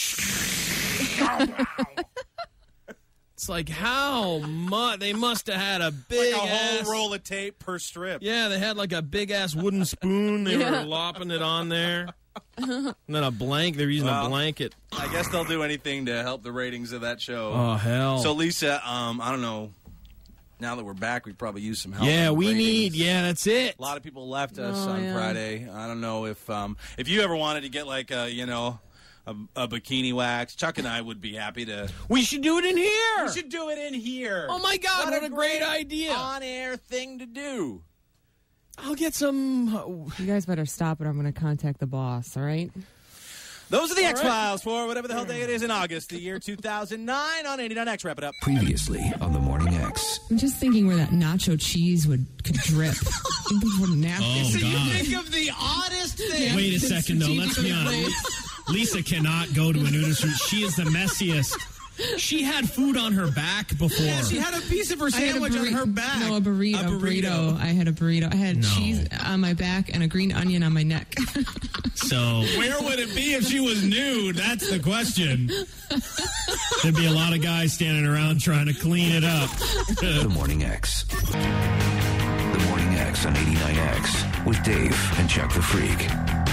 It's like how much they must have had a big Like a ass whole roll of tape per strip. Yeah, they had like a big ass wooden spoon. They were lopping it on there. And then a blanket. They're using a blanket. I guess they'll do anything to help the ratings of that show. Oh, hell. So, Lisa, I don't know. Now that we're back, we probably use some help. Yeah, that's it. A lot of people left us on Friday. I don't know if you ever wanted to get like a bikini wax. Chuck and I would be happy to. We should do it in here. We should do it in here. Oh my God! What a great idea! On-air thing to do. I'll get some. You guys better stop it. I'm going to contact the boss. All right. Those are the X-Files for whatever the hell day it is in August, the year 2009 on 89X. Wrap it up. Previously on the Morning X. I'm just thinking where that nacho cheese could drip. Oh, So God. you think of the oddest thing. Wait a second, though. Let's be honest. Lisa cannot go to a nudist room. She is the messiest. She had food on her back before. Yeah, she had a piece of her sandwich on her back. No, a burrito. I had a burrito. I had cheese on my back and a green onion on my neck. So where would it be if she was nude? That's the question. There'd be a lot of guys standing around trying to clean it up. The Morning X. The Morning X on 89X with Dave and Chuck the Freak.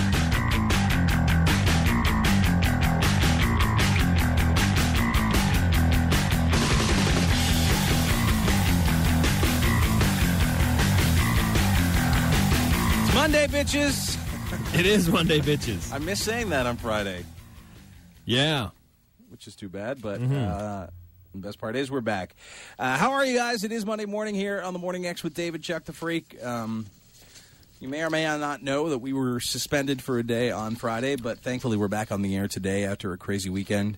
Monday, bitches. It is Monday, bitches. I miss saying that on Friday. Yeah. Which is too bad, but the best part is we're back. How are you guys? It is Monday morning here on the Morning X with David Chuck the Freak. You may or may not know that we were suspended for a day on Friday, but thankfully we're back on the air today after a crazy weekend.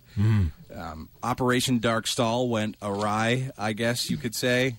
Operation Dark Stall went awry, I guess you could say.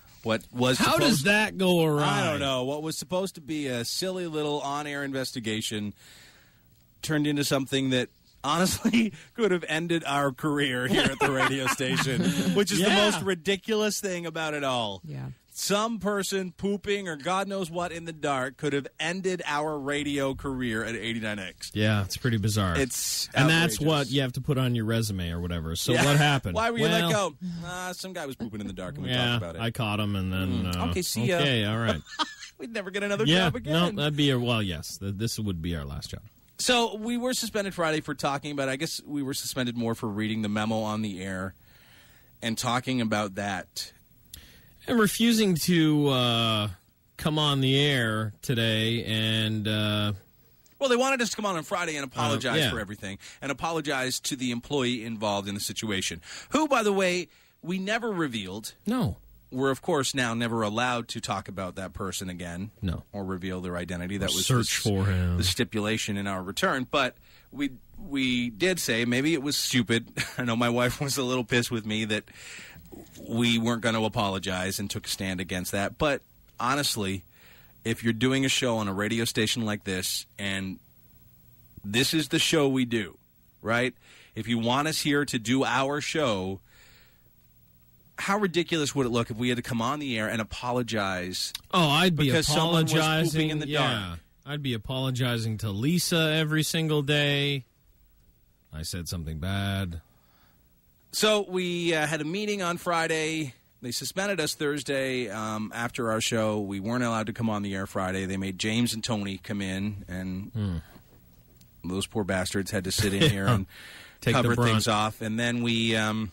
How does that go awry? I don't know. What was supposed to be a silly little on-air investigation turned into something that honestly could have ended our career here at the radio station, which is the most ridiculous thing about it all. Yeah. Some person pooping or God knows what in the dark could have ended our radio career at 89X. Yeah, it's pretty bizarre. It's and outrageous. that's what you have to put on your resume or whatever. So what happened? Why were you let go? Some guy was pooping in the dark, and we talked about it. I caught him, and then okay, see ya. Okay, all right. We'd never get another job again. No, that'd be yes. This would be our last job. So we were suspended Friday for talking about. I guess we were suspended more for reading the memo on the air and talking about that. And refusing to come on the air today and... well, they wanted us to come on Friday and apologize for everything and apologize to the employee involved in the situation, who, by the way, we never revealed. No. We're, of course, now never allowed to talk about that person again. No. Or reveal their identity. That was search for him. The stipulation in our return. But we did say maybe it was stupid. I know my wife was a little pissed with me that we weren't going to apologize and took a stand against that. But honestly, if you're doing a show on a radio station like this, and this is the show we do, right? If you want us here to do our show, how ridiculous would it look if we had to come on the air and apologize? Oh, I'd be because apologizing. Someone was pooping in the dark. I'd be apologizing to Lisa every single day. I said something bad. So we had a meeting on Friday. They suspended us Thursday after our show. We weren't allowed to come on the air Friday. They made James and Tony come in, and those poor bastards had to sit in here and cover things off. And then we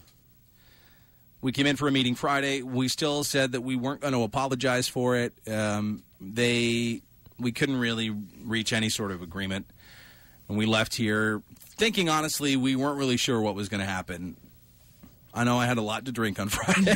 came in for a meeting Friday. We still said that we weren't going to apologize for it. We couldn't really reach any sort of agreement. And we left here thinking, honestly, we weren't really sure what was going to happen. I know I had a lot to drink on Friday.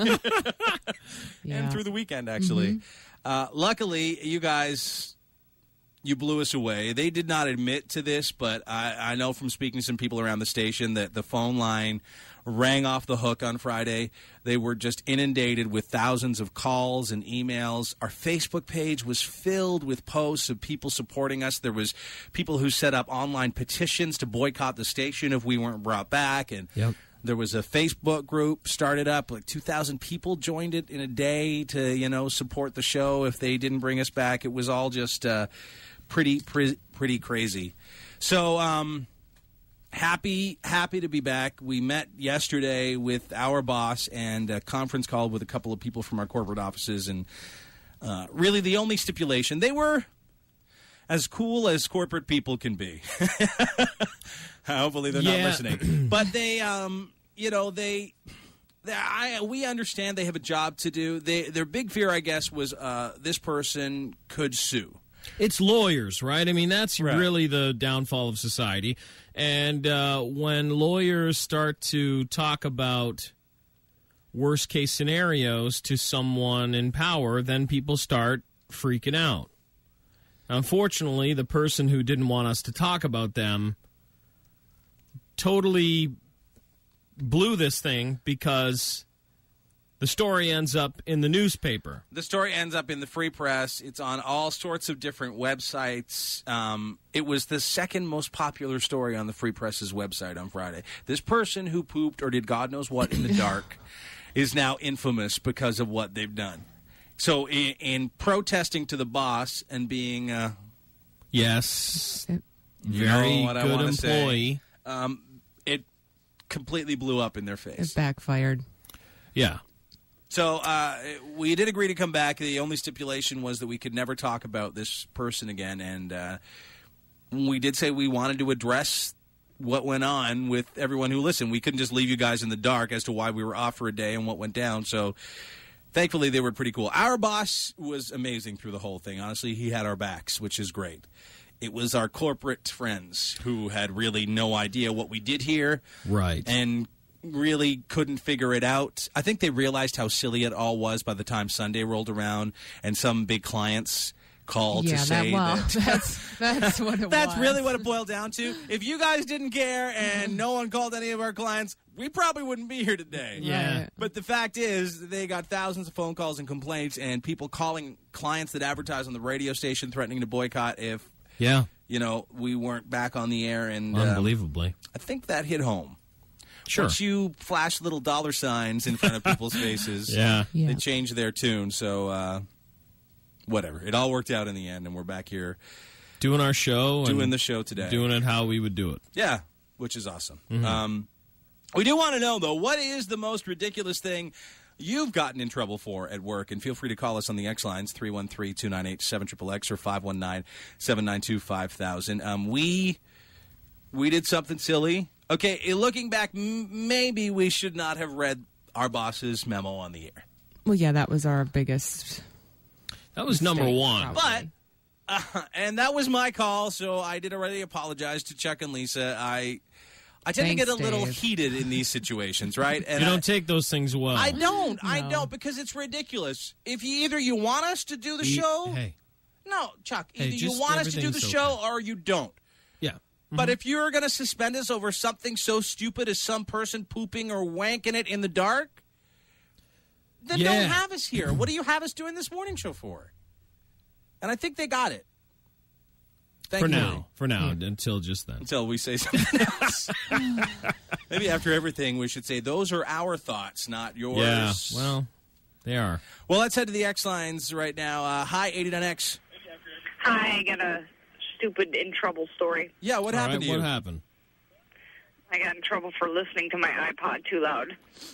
And through the weekend, actually. Luckily, you guys, you blew us away. They did not admit to this, but I know from speaking to some people around the station that the phone line rang off the hook on Friday. They were just inundated with thousands of calls and emails. Our Facebook page was filled with posts of people supporting us. There was people who set up online petitions to boycott the station if we weren't brought back. And there was a Facebook group started up. Like 2,000 people joined it in a day to, support the show if they didn't bring us back. It was all just pretty crazy. So happy to be back. We met yesterday with our boss and a conference call with a couple of people from our corporate offices. And really the only stipulation, they were, as cool as corporate people can be. Hopefully they're not listening. But they, we understand they have a job to do. Their big fear, I guess, was this person could sue. It's lawyers, right? I mean, that's really the downfall of society. And when lawyers start to talk about worst-case scenarios to someone in power, then people start freaking out. Unfortunately, the person who didn't want us to talk about them totally blew this thing because the story ends up in the newspaper. The story ends up in the Free Press. It's on all sorts of different websites. It was the second most popular story on the Free Press's website on Friday. This person who pooped or did God knows what in the dark is now infamous because of what they've done. So in protesting to the boss and being yes, very good employee, it completely blew up in their face. It backfired. Yeah. So we did agree to come back. The only stipulation was that we could never talk about this person again. And we did say we wanted to address what went on with everyone who listened. We couldn't just leave you guys in the dark as to why we were off for a day and what went down. So thankfully they were pretty cool. Our boss was amazing through the whole thing. Honestly, he had our backs, which is great. It was our corporate friends who had really no idea what we did here. Right. And really couldn't figure it out. I think they realized how silly it all was by the time Sunday rolled around and some big clients called to say that's what it was. That's really what it boiled down to. If you guys didn't care and no one called any of our clients, we probably wouldn't be here today. Yeah. Right. But the fact is, they got thousands of phone calls and complaints and people calling clients that advertise on the radio station threatening to boycott if we weren't back on the air. And unbelievably. I think that hit home. Sure. Once you flash little dollar signs in front of people's faces, they change their tune. So, whatever. It all worked out in the end, and we're back here. Doing our show. Doing the show today. Doing it how we would do it. Yeah, which is awesome. Mm-hmm. We do want to know, though, what is the most ridiculous thing you've gotten in trouble for at work? And feel free to call us on the X lines, 313-298-7XXX or 519-792-5000. We did something silly. Okay, looking back, maybe we should not have read our boss's memo on the air. Well, yeah, that was our biggest. That was mistake, number one. probably. But, and that was my call, so I did already apologize to Chuck and Lisa. I tend to get a little heated in these situations, right? And you don't take those things well. I don't. I don't, because it's ridiculous. If either you want us to do the show. Hey. No, Chuck. Hey, Either you want us to do the show or you don't. Yeah. But if you're going to suspend us over something so stupid as some person pooping or wanking it in the dark, then don't have us here. What do you have us doing this morning show for? And I think they got it. Thank you. For now, until just then. Until we say something else. Maybe after everything, we should say, those are our thoughts, not yours. Yeah, well, they are. Well, let's head to the X lines right now. Hi, 89X. Hi, I got a stupid in trouble story. Yeah, what happened to you? What happened? I got in trouble for listening to my iPod too loud.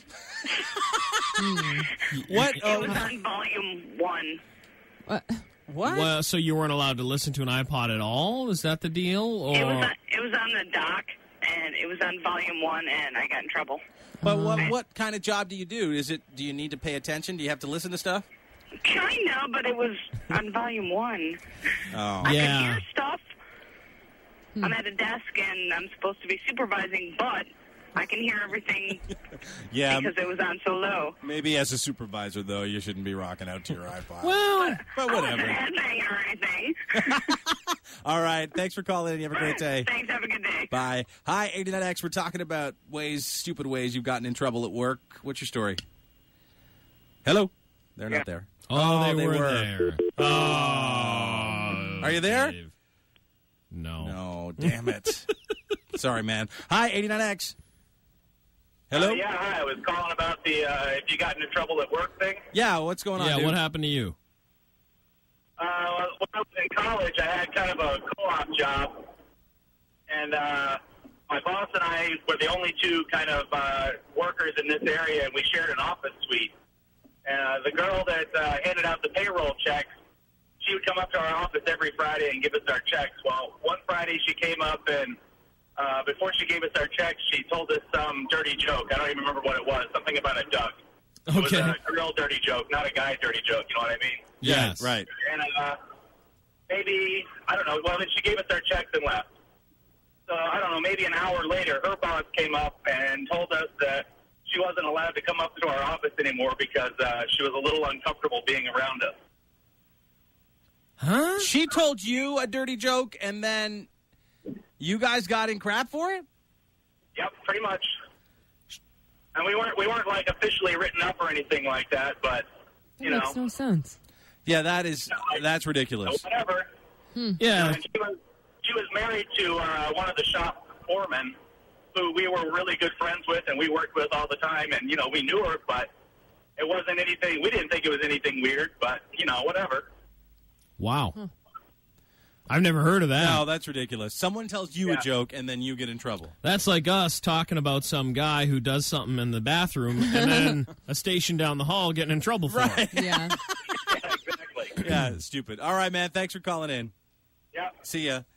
What? It was on volume 1. What? Well, so you weren't allowed to listen to an iPod at all? Is that the deal? Or? It was on the dock, and it was on volume 1, and I got in trouble. But what kind of job do you do? Do you need to pay attention? Do you have to listen to stuff? Kind of, but it was on volume 1. Oh. I could hear stuff. I'm at a desk, and I'm supposed to be supervising, but I can hear everything because it was on so low. Maybe as a supervisor, though, you shouldn't be rocking out to your iPod. Well, but whatever. I wasn't headbanging or anything. All right. Thanks for calling in. You have a great day. Thanks. Have a good day. Bye. Hi, 89X. We're talking about stupid ways you've gotten in trouble at work. What's your story? Hello? They're not there. Oh, they were there. Oh. Are you there? Dave. No. No, damn it. Sorry, man. Hi, 89X. Hello? Yeah, hi. I was calling about the if you got into trouble at work thing. Yeah, what's going on, Yeah, dude? what happened to you? When I was in college, I had kind of a co-op job, and my boss and I were the only two kind of workers in this area, and we shared an office suite. And the girl that handed out the payroll checks, she would come up to our office every Friday and give us our checks. Well, one Friday she came up and before she gave us our checks, she told us some dirty joke. I don't even remember what it was. Something about a duck. Okay. It was a girl dirty joke, not a guy dirty joke. You know what I mean? Yes. Right. And maybe, I don't know, well, then she gave us our checks and left. So, I don't know, maybe an hour later, her boss came up and told us that she wasn't allowed to come up to our office anymore because she was a little uncomfortable being around us. Huh? She told you a dirty joke, and then you guys got in crap for it? Yep, pretty much. And we weren't like officially written up or anything like that, but you know, makes no sense. Yeah, that's ridiculous. So whatever. Yeah. And she was married to one of the shop foremen who we were really good friends with and we worked with all the time, and you know, we knew her, but it wasn't anything. We didn't think it was anything weird, but you know, whatever. Wow. I've never heard of that. No, that's ridiculous. Someone tells you a joke, and then you get in trouble. That's like us talking about some guy who does something in the bathroom, and then a station down the hall getting in trouble for it. Yeah. Exactly. Yeah, stupid. All right, man. Thanks for calling in. Yeah. See ya.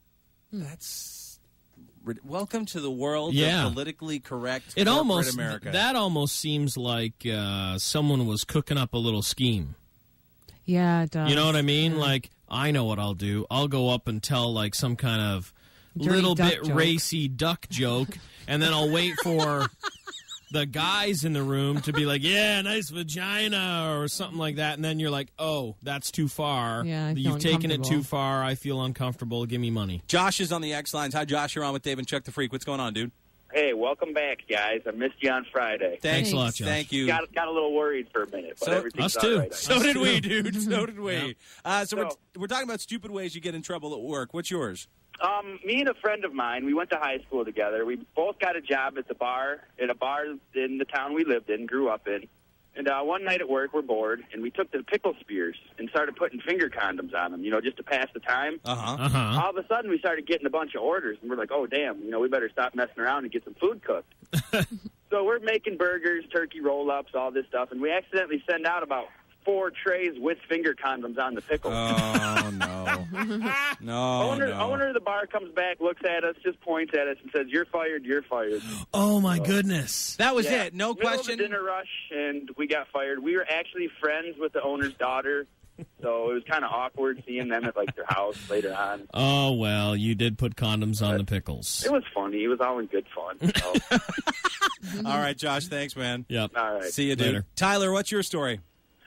That's welcome to the world Yeah. of politically correct It corporate almost America. that almost seems like someone was cooking up a little scheme. Yeah, it does. You know what I mean? Like, I know what I'll do. I'll go up and tell like some kind of Dirty little duck bit joke. racy duck joke, and then I'll wait for the guys in the room to be like, "Yeah, nice vagina," or something like that, and then you're like, "Oh, that's too far. Yeah, I feel You've taken it uncomfortable. too far. I feel uncomfortable. Give me money." Josh is on the X lines. Hi, Josh. You're on with Dave and Chuck the Freak. What's going on, dude? Hey, welcome back, guys. I missed you on Friday. Thanks a lot, Josh. Thank you. Got a little worried for a minute, but everything's us too. all right. So did we, dude. So did we. Yeah. So we're talking about stupid ways you get in trouble at work. What's yours? Me and a friend of mine, we went to high school together. We both got a job at a bar in the town we lived in, grew up in. And one night at work, we're bored, and we took the pickle spears and started putting finger condoms on them, just to pass the time. All of a sudden, we started getting a bunch of orders, and we're like, oh, damn, we better stop messing around and get some food cooked. So we're making burgers, turkey roll-ups, all this stuff, and we accidentally send out about 4 trays with finger condoms on the pickles. Oh, no. No, Owner of the bar comes back, looks at us, just points at us and says, you're fired, you're fired. Oh, my goodness. That was it. No Middle question. Of a dinner rush, and we got fired. We were actually friends with the owner's daughter, so it was kind of awkward seeing them at, their house later on. Oh, well, you did put condoms on the pickles. It was funny. It was all in good fun. So. All right, Josh. Thanks, man. Yep. All right. See you, dude. Later. Tyler, what's your story?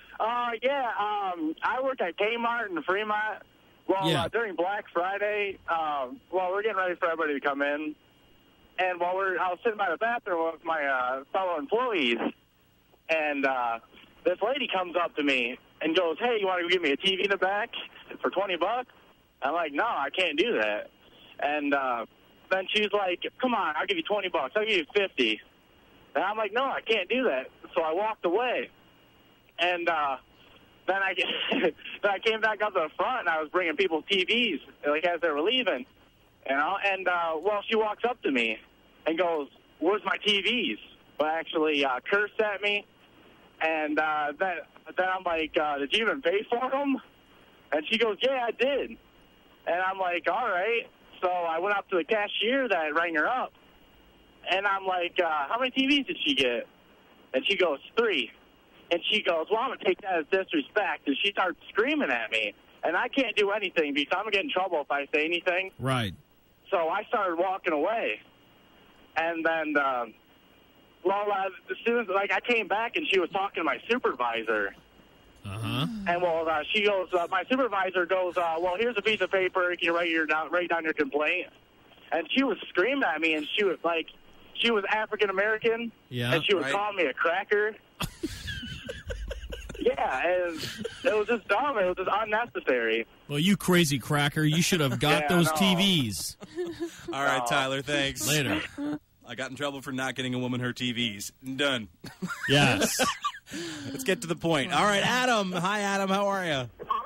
I worked at Kmart in Fremont. Well, during Black Friday, we're getting ready for everybody to come in. And I was sitting by the bathroom with my fellow employees, and this lady comes up to me and goes, hey, you want to give me a TV in the back for $20? I'm like, no, I can't do that. And then she's like, come on, I'll give you $20. I'll give you $50. And I'm like, no, I can't do that. So I walked away. And then I came back up to the front, and I was bringing people's TVs, as they were leaving. She walks up to me and goes, where's my TVs? But actually cursed at me. And then I'm like, did you even pay for them? And she goes, yeah, I did. And I'm like, all right. So I went up to the cashier that rang her up. And I'm like, how many TVs did she get? And she goes, 3. And she goes, well, I'm going to take that as disrespect. And she starts screaming at me. And I can't do anything because I'm going to get in trouble if I say anything. Right. So I started walking away. And then, as soon as I came back and she was talking to my supervisor. Uh-huh. And, she goes, my supervisor goes, here's a piece of paper. You can write down your complaint. And she was screaming at me, and she was African-American. Yeah, and she was calling me a cracker. Yeah, and it was just dumb. It was just unnecessary. Well, you crazy cracker. You should have got those TVs. All right, Tyler, thanks. Later. I got in trouble for not getting a woman her TVs. Done. Yes. Let's get to the point. All right, Adam. Hi, Adam. How are you?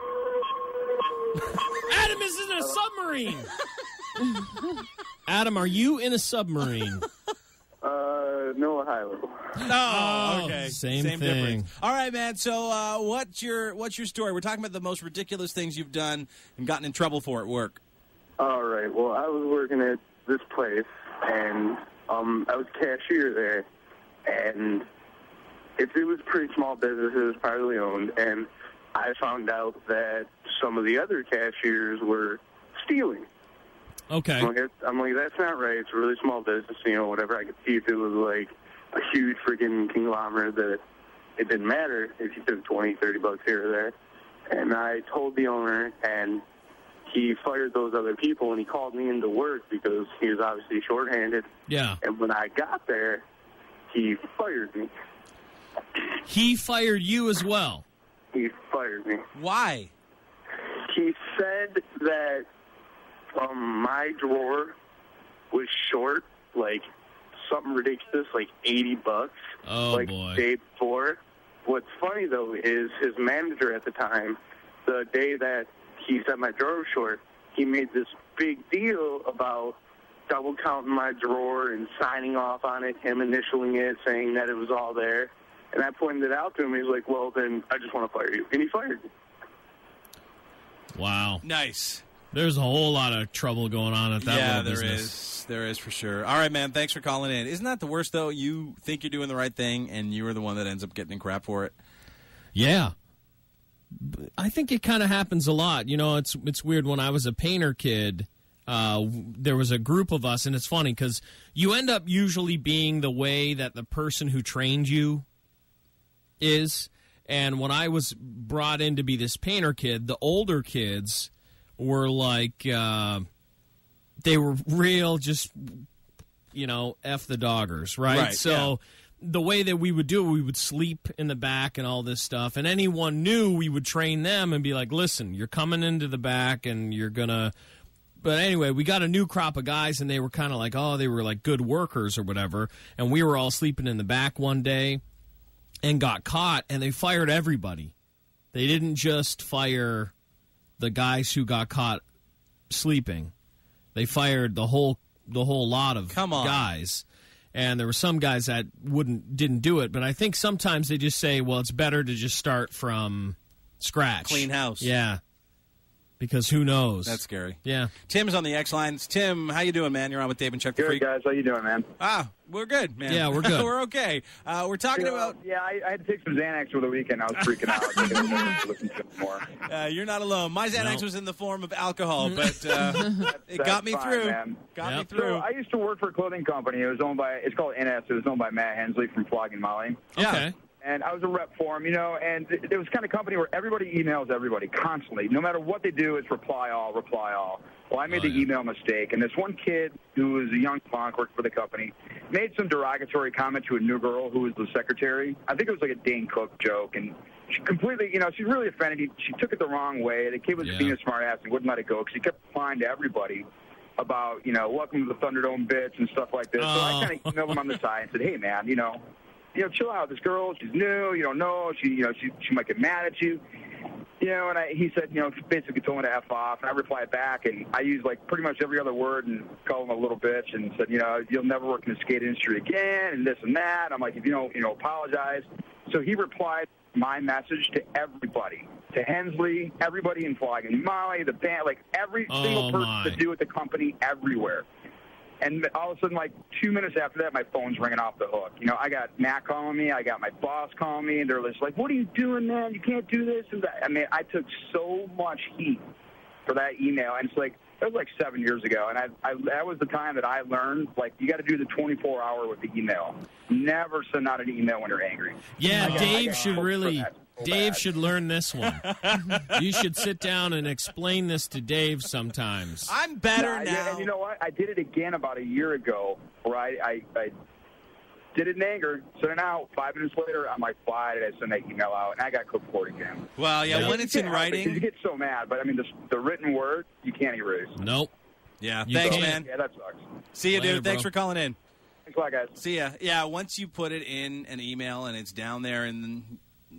Adam is in a submarine. Adam, are you in a submarine? No, Ohio. No, okay. Same thing. Difference. All right, man. So what's your story? We're talking about the most ridiculous things you've done and gotten in trouble for at work. All right. Well, I was working at this place, and I was cashier there, and it was a pretty small business. It was privately owned, and I found out that some of the other cashiers were stealing. Okay. I'm like, that's not right. It's a really small business, whatever. I could see if it was like a huge freaking conglomerate that it didn't matter if you took $20, $30 here or there. And I told the owner, and he fired those other people, and he called me into work because he was obviously shorthanded. Yeah. And when I got there, he fired me. He fired you as well? He fired me. Why? He said that my drawer was short, like something ridiculous, like $80. Oh, like boy. The day before. What's funny, though, is his manager at the time, the day that he said my drawer was short, he made this big deal about double counting my drawer and signing off on it, him initialing it, saying that it was all there. And I pointed it out to him. He's like, well, then I just want to fire you. And he fired me. Wow. Nice. There's a whole lot of trouble going on at that little business. There is for sure. All right, man. Thanks for calling in. Isn't that the worst, though? You think you're doing the right thing, and you are the one that ends up getting in crap for it. Yeah. I think it kind of happens a lot. It's weird. When I was a painter kid, there was a group of us, and it's funny because you end up usually being the way that the person who trained you is. And when I was brought in to be this painter kid, the older kids were like, they were real just, F the doggers, right? So the way that we would do it, we would sleep in the back and all this stuff. And anyone new, we would train them and be like, listen, you're coming into the back and you're going to... But anyway, we got a new crop of guys, and they were kind of like, they were like good workers or whatever. And we were all sleeping in the back one day and got caught, and they fired everybody. They didn't just fire the guys who got caught sleeping. They fired the whole lot of guys. And there were some guys that didn't do it, but I think sometimes they just say, well, it's better to just start from scratch. Clean house. Yeah. Because who knows? That's scary. Yeah. Tim's on the X lines. Tim, how you doing, man? You're on with Dave and Chuck the Freak. Good, guys. How you doing, man? We're good, man. Yeah, we're good. We're okay. We're talking about... Yeah, I had to take some Xanax over the weekend. I was freaking out. I to listen to it more. You're not alone. My Xanax was in the form of alcohol, but it got me through. Man. Got me through. So I used to work for a clothing company. It's called NS. It was owned by Matt Hensley from Flogging Molly. Yeah. Okay. And I was a rep for him, and it was kind of company where everybody emails everybody constantly. No matter what they do, it's reply all, reply all. Well, I made the email mistake, and this one kid who was a young punk, worked for the company, made some derogatory comment to a new girl who was the secretary. I think it was like a Dane Cook joke, and she completely, she really offended. She took it the wrong way. The kid was being a smart ass and wouldn't let it go because he kept replying to everybody about, welcome to the Thunderdome, bitch, and stuff like this. So I kind of emailed him on the side and said, hey, man, chill out. This girl, she's new. You don't know. She might get mad at you. And he said, basically told me to F off. And I replied back, and I used pretty much every other word and called him a little bitch and said, you'll never work in the skate industry again, and this and that. I'm like, if you don't, apologize. So he replied my message to everybody, to Hensley, everybody in Flogging Molly, the band, every single person to do with the company, everywhere. And all of a sudden, 2 minutes after that, my phone's ringing off the hook. I got Matt calling me. I got my boss calling me. And they're just like, what are you doing, man? You can't do this and that. I mean, I took so much heat for that email. And it's that was 7 years ago. And that was the time that I learned, you got to do the 24-hour with the email. Never send out an email when you're angry. Yeah, Dave should learn this one. You should sit down and explain this to Dave sometimes. I'm better now. And you know what? I did it again about a year ago where I did it in anger, sent it out. 5 minutes later, I'm like, why did I send that email out? And I got cooked for it again. Well, when it's in writing. You get so mad. But, I mean, the written word, you can't erase. Nope. Yeah, thanks, man. Yeah, that sucks. See you, dude. Thanks for calling in. Thanks a lot, guys. See ya. Yeah, once you put it in an email and it's down there, and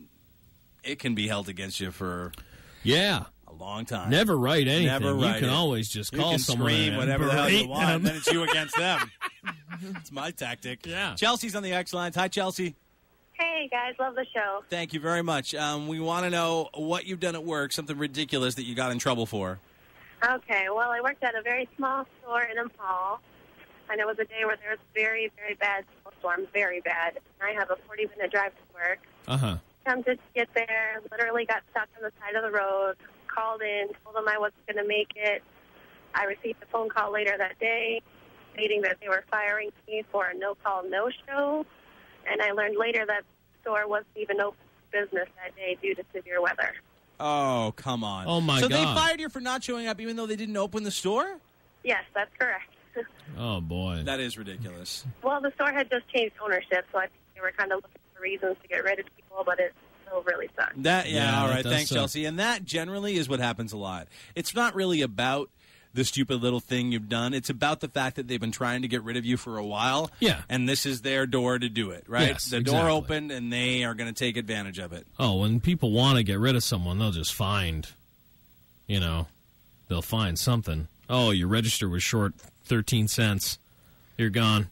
it can be held against you for a long time. Never write anything. Never write You can always just call someone and scream whatever the hell you want, and then it's you against them. It's my tactic. Yeah. Chelsea's on the X lines. Hi, Chelsea. Hey, guys. Love the show. Thank you very much. We want to know what you've done at work, something ridiculous that you got in trouble for. Okay. Well, I worked at a very small store in a mall, and it was a day where there was very, very bad snowstorm, very bad. I have a 40-minute drive to work. Uh-huh. Come to get there, literally got stuck on the side of the road, called in, told them I wasn't going to make it. I received a phone call later that day stating that they were firing me for a no-call, no-show. And I learned later that the store wasn't even open for business that day due to severe weather. Oh, come on. Oh, my God. So they God. fired you for not showing up even though they didn't open the store? Yes, that's correct. Oh, boy. That is ridiculous. Well, the store had just changed ownership, so I think they were kind of looking for reasons to get rid of people, but it still really sucks. All right. Thanks, suck. Chelsea. And that generally is what happens a lot. It's not really about the stupid little thing you've done. It's about the fact that they've been trying to get rid of you for a while. Yeah. And this is their door to do it, right? Yes, the door opened, and they are going to take advantage of it. Oh, when people want to get rid of someone, they'll just find, they'll find something. Oh, your register was short 13 cents. You're gone.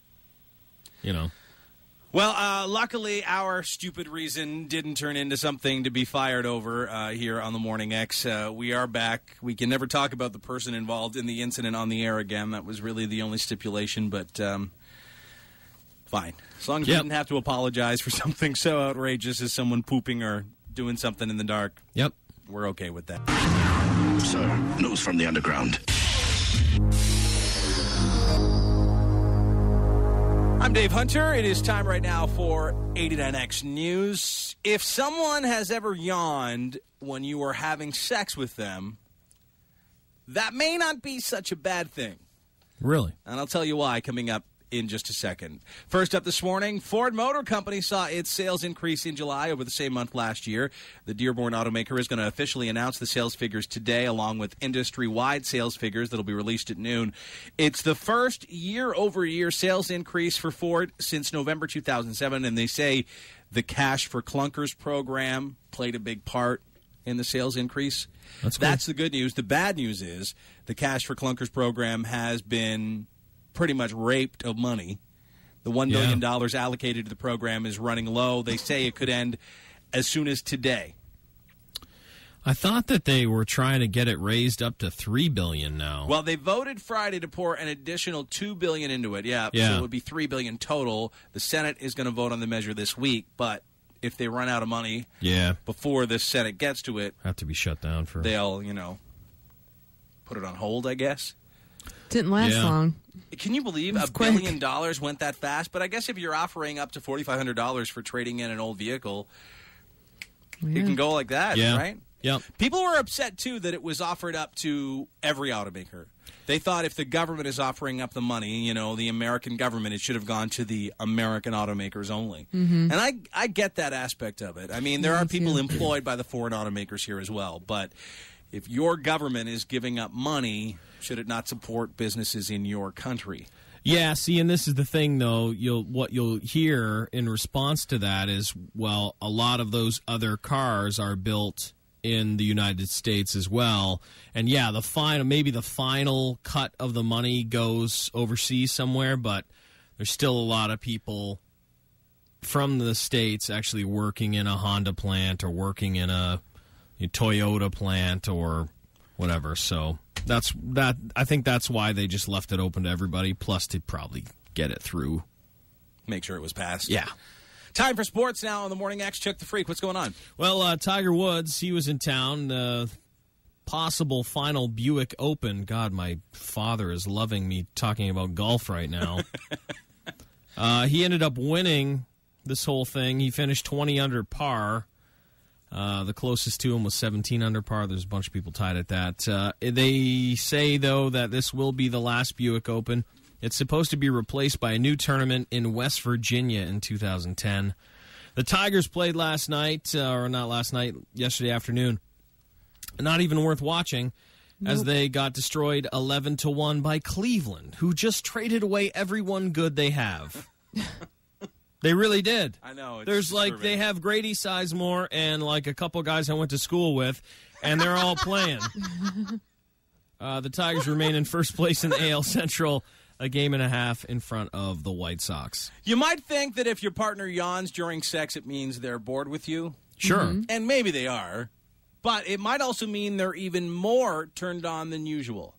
Well, luckily, our stupid reason didn't turn into something to be fired over here on the Morning X. We are back. We can never talk about the person involved in the incident on the air again. That was really the only stipulation, but fine. As long as we didn't have to apologize for something so outrageous as someone pooping or doing something in the dark. Yep. We're okay with that. Sir, news from the underground. I'm Dave Hunter. It is time right now for 89X News. If someone has ever yawned when you were having sex with them, that may not be such a bad thing. Really? And I'll tell you why coming up in just a second. First up this morning, Ford Motor Company saw its sales increase in July over the same month last year. The Dearborn automaker is going to officially announce the sales figures today, along with industry-wide sales figures that will be released at noon. It's the first year-over-year sales increase for Ford since November 2007, and they say the Cash for Clunkers program played a big part in the sales increase. That's the good news. The bad news is the Cash for Clunkers program has been pretty much raped of money. The $1 billion allocated to the program is running low. They say it could end as soon as today. I thought that they were trying to get it raised up to $3 billion now. Well, they voted Friday to pour an additional $2 billion into it. So it would be $3 billion total. The Senate is going to vote on the measure this week, but if they run out of money before the Senate gets to it, have to be shut down for. They'll, put it on hold, I guess. Didn't last long. Can you believe $1 billion went that fast? But I guess if you're offering up to $4,500 for trading in an old vehicle, it can go like that, right? Yeah. People were upset, too, that it was offered up to every automaker. They thought if the government is offering up the money, the American government, it should have gone to the American automakers only. Mm-hmm. And I get that aspect of it. I mean, there are people employed by the foreign automakers here as well. But if your government is giving up money, should it not support businesses in your country? Yeah, see, and this is the thing, though. What you'll hear in response to that is, well, a lot of those other cars are built in the United States as well. And, maybe the final cut of the money goes overseas somewhere, but there's still a lot of people from the States actually working in a Honda plant or working in a Toyota plant or whatever. So I think that's why they just left it open to everybody, plus to probably get it through. Make sure it was passed. Yeah. Time for sports now on the Morning X. Chuck the Freak. What's going on? Well, Tiger Woods, he was in town. Possible final Buick Open. God, my father is loving me talking about golf right now. He ended up winning this whole thing. He finished 20 under par. The closest to him was 17 under par. There's a bunch of people tied at that. They say, though, that this will be the last Buick Open. It's supposed to be replaced by a new tournament in West Virginia in 2010. The Tigers played last night, or not last night, yesterday afternoon. Not even worth watching, as they got destroyed 11-1 by Cleveland, who just traded away everyone good they have. They really did. I know. There's they have Grady Sizemore and a couple guys I went to school with, and they're all playing. The Tigers remain in first place in the AL Central. a game and a half in front of the White Sox. You might think that if your partner yawns during sex, it means they're bored with you. Sure. Mm-hmm. And maybe they are. But it might also mean they're even more turned on than usual.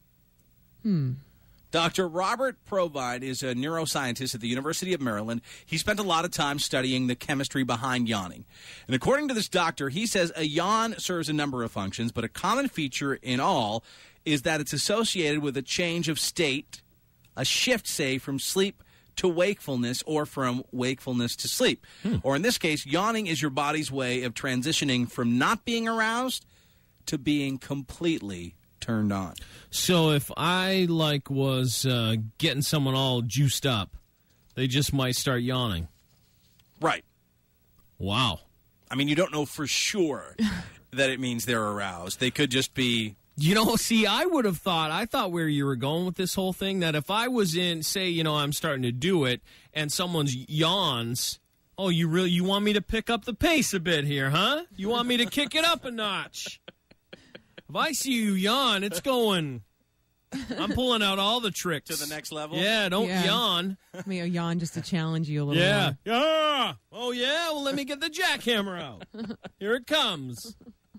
Dr. Robert Provide is a neuroscientist at the University of Maryland. He spent a lot of time studying the chemistry behind yawning. And according to this doctor, he says a yawn serves a number of functions, but a common feature in all is that it's associated with a change of state, a shift, say, from sleep to wakefulness or from wakefulness to sleep. Or in this case, yawning is your body's way of transitioning from not being aroused to being completely turned on. So if I was getting someone all juiced up, they just might start yawning. Right. Wow. I mean, you don't know for sure that it means they're aroused. They could just be... See, I thought where you were going with this whole thing, that if I was in, say, I'm starting to do it, and someone's yawns, oh, you want me to pick up the pace a bit here, huh? You want me to kick it up a notch? If I see you yawn, it's going. I'm pulling out all the tricks. To the next level? Yeah, don't yawn. I mean, a yawn just to challenge you a little more. more. Yeah. Oh, yeah? Well, let me get the jackhammer out. Here it comes.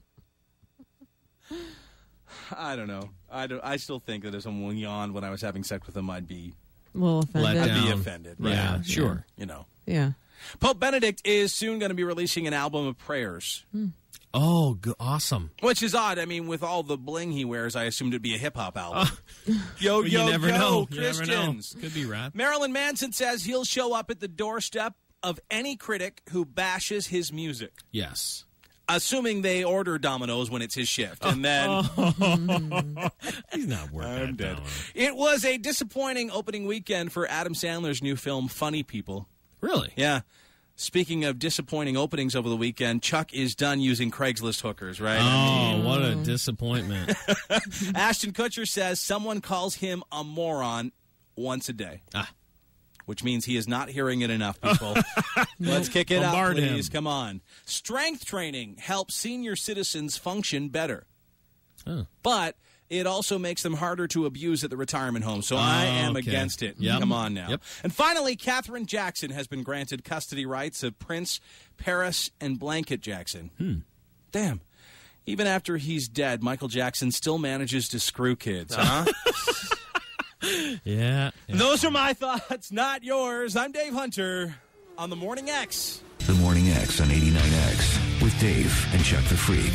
I don't know. I still think that if someone yawned when I was having sex with them, I'd be... A little offended. I'd be offended. Right? Yeah, sure. Yeah. Pope Benedict is soon going to be releasing an album of prayers. Oh, awesome. Which is odd. I mean, with all the bling he wears, I assumed it'd be a hip-hop album. Yo, you never know. Christians. You never know. Could be rap. Marilyn Manson says he'll show up at the doorstep of any critic who bashes his music. Yes. Assuming they order Domino's when it's his shift. And then... He's not working. I'm dead. It was a disappointing opening weekend for Adam Sandler's new film, Funny People. Really? Yeah. Speaking of disappointing openings over the weekend, Chuck is done using Craigslist hookers, right? Oh, what a disappointment. Ashton Kutcher says someone calls him a moron once a day. Which means he is not hearing it enough, people. Let's kick it up, please. Come on. Strength training helps senior citizens function better. But it also makes them harder to abuse at the retirement home. So I am against it. Yep. Come on now. Yep. And finally, Katherine Jackson has been granted custody rights of Prince, Paris, and Blanket Jackson. Damn. Even after he's dead, Michael Jackson still manages to screw kids, huh? Yeah. Those are my thoughts, not yours. I'm Dave Hunter on The Morning X. The Morning X on 89X with Dave and Chuck the Freak.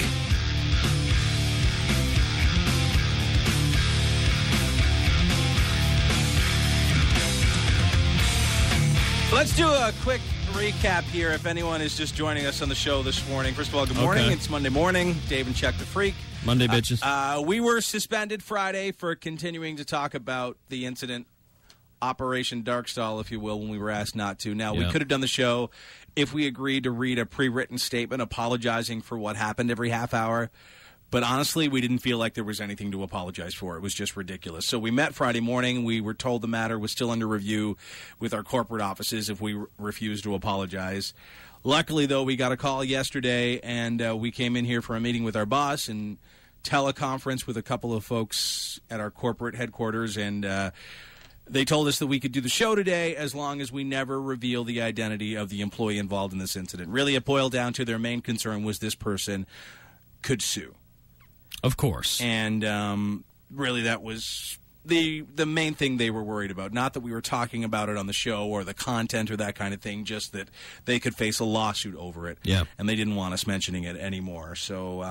Let's do a quick recap here if anyone is just joining us on the show this morning. First of all, good morning. Okay. It's Monday morning. Dave and Chuck the Freak. Monday, bitches. We were suspended Friday for continuing to talk about the incident, Operation Darkstall, if you will, when we were asked not to. Now, we could have done the show if we agreed to read a pre-written statement apologizing for what happened every half hour. But honestly, we didn't feel like there was anything to apologize for. It was just ridiculous. So we met Friday morning. We were told the matter was still under review with our corporate offices if we refused to apologize. Luckily, though, we got a call yesterday, and we came in here for a meeting with our boss and teleconference with a couple of folks at our corporate headquarters, and they told us that we could do the show today as long as we never reveal the identity of the employee involved in this incident. Really, it boiled down to their main concern was this person could sue. Of course. And really that was the main thing they were worried about. Not that we were talking about it on the show or the content or that kind of thing, just that they could face a lawsuit over it. Yeah. And they didn't want us mentioning it anymore. So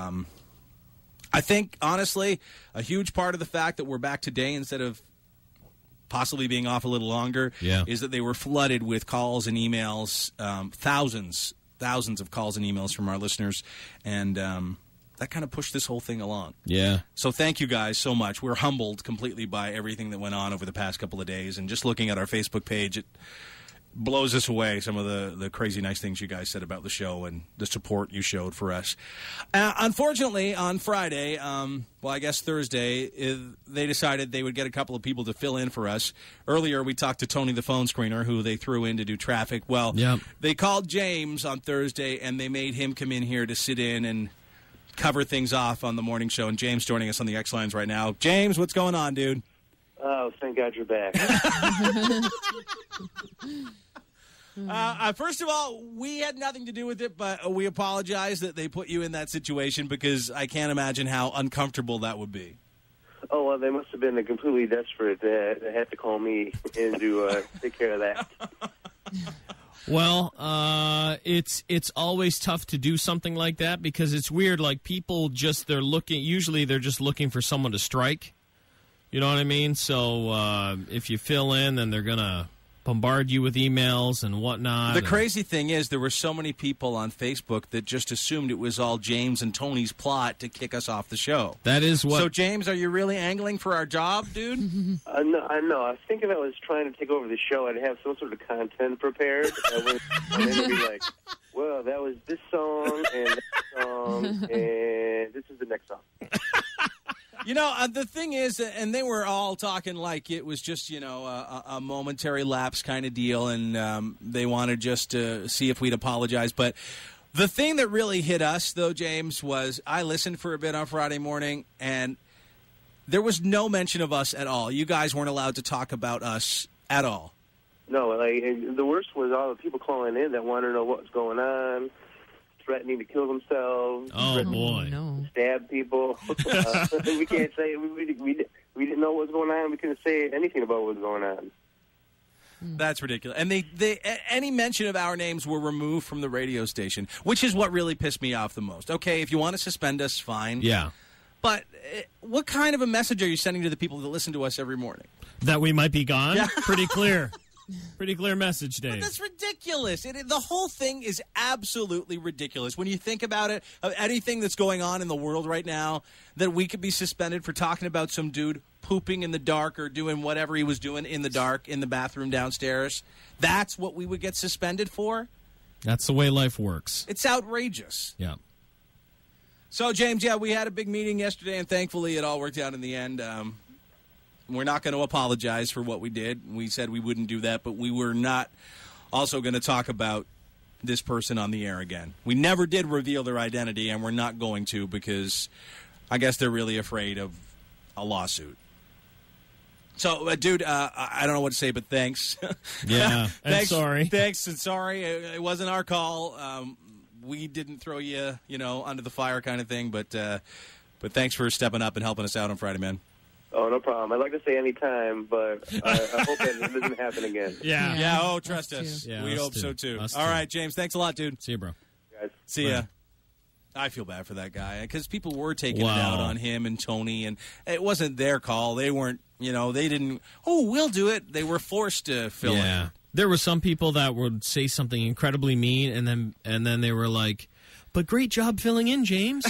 I think, honestly, a huge part of the fact that we're back today instead of possibly being off a little longer is that they were flooded with calls and emails, thousands of calls and emails from our listeners, and that kind of pushed this whole thing along. Yeah. So thank you guys so much. We're humbled completely by everything that went on over the past couple of days, and just looking at our Facebook page, it blows us away, some of the crazy nice things you guys said about the show and the support you showed for us. Unfortunately, on Friday, I guess Thursday, they decided they would get a couple of people to fill in for us. Earlier, we talked to Tony, the phone screener, who they threw in to do traffic. Well, they called James on Thursday, and they made him come in here to sit in and cover things off on the morning show. And James joining us on the X Lines right now. James, what's going on, dude? Oh, thank God you're back. First of all, we had nothing to do with it, but we apologize that they put you in that situation because I can't imagine how uncomfortable that would be. Oh, well, they must have been completely desperate. They had to call me in to take care of that. Well, it's always tough to do something like that because it's weird. Like people usually they're just looking for someone to strike. You know what I mean? So if you fill in, then they're gonna bombard you with emails and whatnot. The crazy thing is there were so many people on Facebook that just assumed it was all James and Tony's plot to kick us off the show. That is what... So, James, are you really angling for our job, dude? No, I know. I was thinking I was trying to take over the show. I'd have some sort of content prepared. And then it'd be like, well, that was this song and that song, and this is the next song. You know, the thing is, and they were all talking like it was just, you know, a momentary lapse kind of deal, and they wanted just to see if we'd apologize. But the thing that really hit us, though, James, was I listened for a bit on Friday morning, and there was no mention of us at all. You guys weren't allowed to talk about us at all. No, like the worst was all the people calling in that wanted to know what was going on, threatening to kill themselves. Oh, boy. Stab people. We can't say, we didn't know what was going on. We couldn't say anything about what was going on. That's ridiculous. And they any mention of our names were removed from the radio station, which is what really pissed me off the most. Okay, if you want to suspend us, fine. Yeah. But what kind of a message are you sending to the people that listen to us every morning? That we might be gone? Yeah. Pretty clear. Pretty clear message, Dave. But that's ridiculous. The whole thing is absolutely ridiculous. When you think about it, of anything that's going on in the world right now, that we could be suspended for talking about some dude pooping in the dark or doing whatever he was doing in the dark in the bathroom downstairs, that's what we would get suspended for? That's the way life works. It's outrageous. Yeah. So, James, yeah, we had a big meeting yesterday, and thankfully it all worked out in the end. We're not going to apologize for what we did. We said we wouldn't do that, but we were not also going to talk about this person on the air again. We never did reveal their identity, and we're not going to because I guess they're really afraid of a lawsuit. So, dude, I don't know what to say, but thanks. Yeah, thanks, sorry. Thanks and sorry. It wasn't our call. We didn't throw you, under the fire kind of thing, but thanks for stepping up and helping us out on Friday, man. Oh, no problem. I'd like to say any time, but I hope that it doesn't happen again. Yeah. Oh, trust us. Yeah, we hope so, too. All right, James, thanks a lot, dude. See you, bro. Guys. See ya. I feel bad for that guy because people were taking it out on him and Tony, and it wasn't their call. They weren't, they didn't, we'll do it. They were forced to fill in. There were some people that would say something incredibly mean, and then they were like, but great job filling in, James.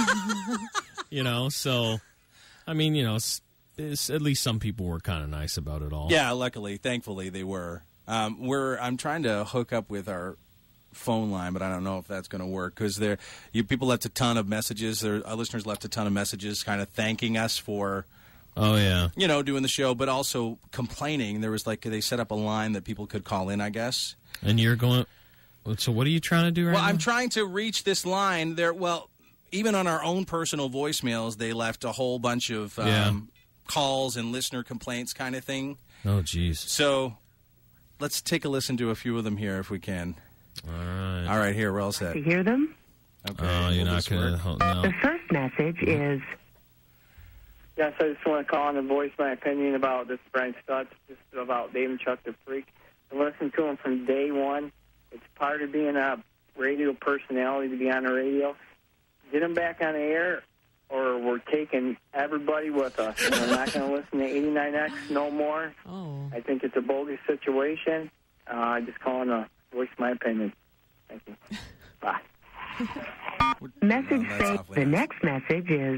So, I mean, at least some people were kind of nice about it all. Yeah, luckily, thankfully, they were. I'm trying to hook up with our phone line, but I don't know if that's going to work because people left a ton of messages. Our listeners left a ton of messages kind of thanking us for, doing the show, but also complaining. There was they set up a line that people could call in, I guess. And you're going, so what are you trying to do right now? Well, I'm trying to reach this line. Even on our own personal voicemails, they left a whole bunch of calls and listener complaints kind of thing. Oh, geez. So let's take a listen to a few of them here if we can. All right, here, we're all set. To hear them? Okay. Oh, you're not going to... No. The first message is... Yes, I just want to call in and voice my opinion about this Brian Stutz, just about Dave and Chuck the Freak. I listened to him from day one. It's part of being a radio personality to be on the radio. Get him back on the air, or we're taking everybody with us. And I'm not going to listen to 89X no more. Oh. I think it's a bogus situation. I just calling to voice my opinion. Thank you. Bye. Message say the next message is...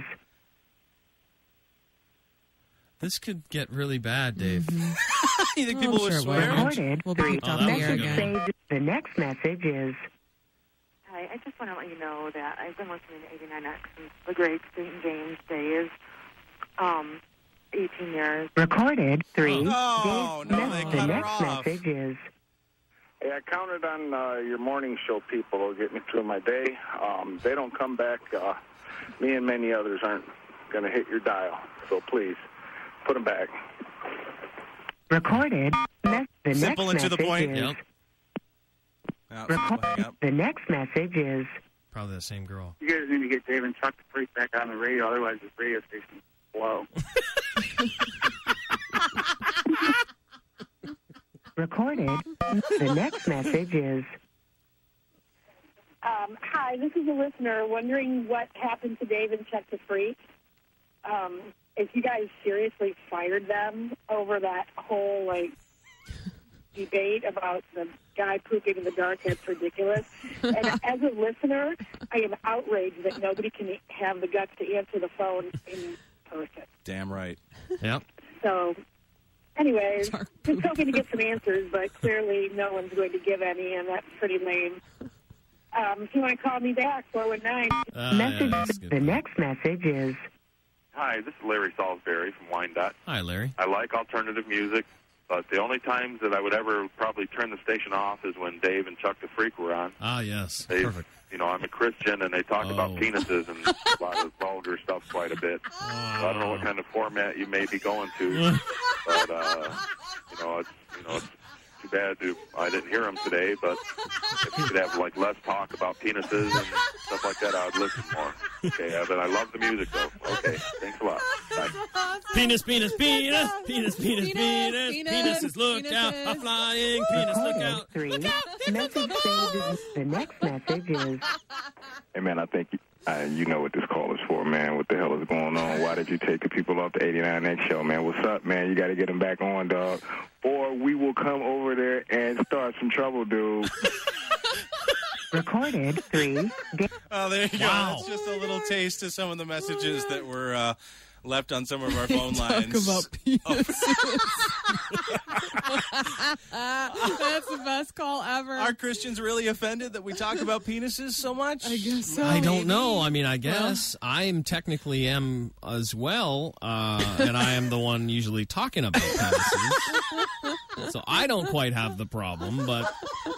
This could get really bad, Dave. Mm-hmm. You think people would swear? Recorded. We'll be off the air again. Say the next message is... Hi, I just want to let you know that I've been listening to 89X since the great St. James days, 18 years. Recorded. 3. The next message is... Hey, I counted on your morning show people to get me through my day. They don't come back. Me and many others aren't going to hit your dial. So please, put them back. Recorded. The Simple and next to the point. Is, Yep. The next message is... Probably the same girl. You guys need to get Dave and Chuck the Freak back on the radio, otherwise this radio station will blow. Recorded. The next message is... Hi, this is a listener wondering what happened to Dave and Chuck the Freak. If you guys seriously fired them over that whole, debate about the guy pooping in the dark, that's ridiculous. And as a listener, I am outraged that nobody can have the guts to answer the phone in person. Damn right. Yep. So, anyways, just hoping to get some answers, but clearly no one's going to give any, and that's pretty lame. If you want to call me back, 419. The next message is... Hi, this is Larry Salisbury from Wyandotte. Hi, Larry. I like alternative music, but the only times that I would ever probably turn the station off is when Dave and Chuck the Freak were on. Ah, yes. Perfect. You know, I'm a Christian, and they talk about penises and a lot of vulgar stuff quite a bit. So I don't know what kind of format you may be going to, but it's too bad I didn't hear them today. But if you could have less talk about penises and stuff like that, I would listen more. Okay, but I love the music though. Okay, thanks a lot. Bye. Penis, penis, penis, penis, penis, penis, penises look out, a flying penis look out. Look out, message saved. The next message is... Hey, man, I think you know what this call is for, man. What the hell is going on? Why did you take the people off the 89X show, man? What's up, man? You got to get them back on, dog. Or we will come over there and start some trouble, dude. Recorded 3. Oh, there you go. That's just a little taste of some of the messages that were left on some of our phone lines. Talk about penises. That's the best call ever. Are Christians really offended that we talk about penises so much? I guess so. I don't know. I mean, I guess I technically am as well, and I am the one usually talking about penises. So I don't quite have the problem, but...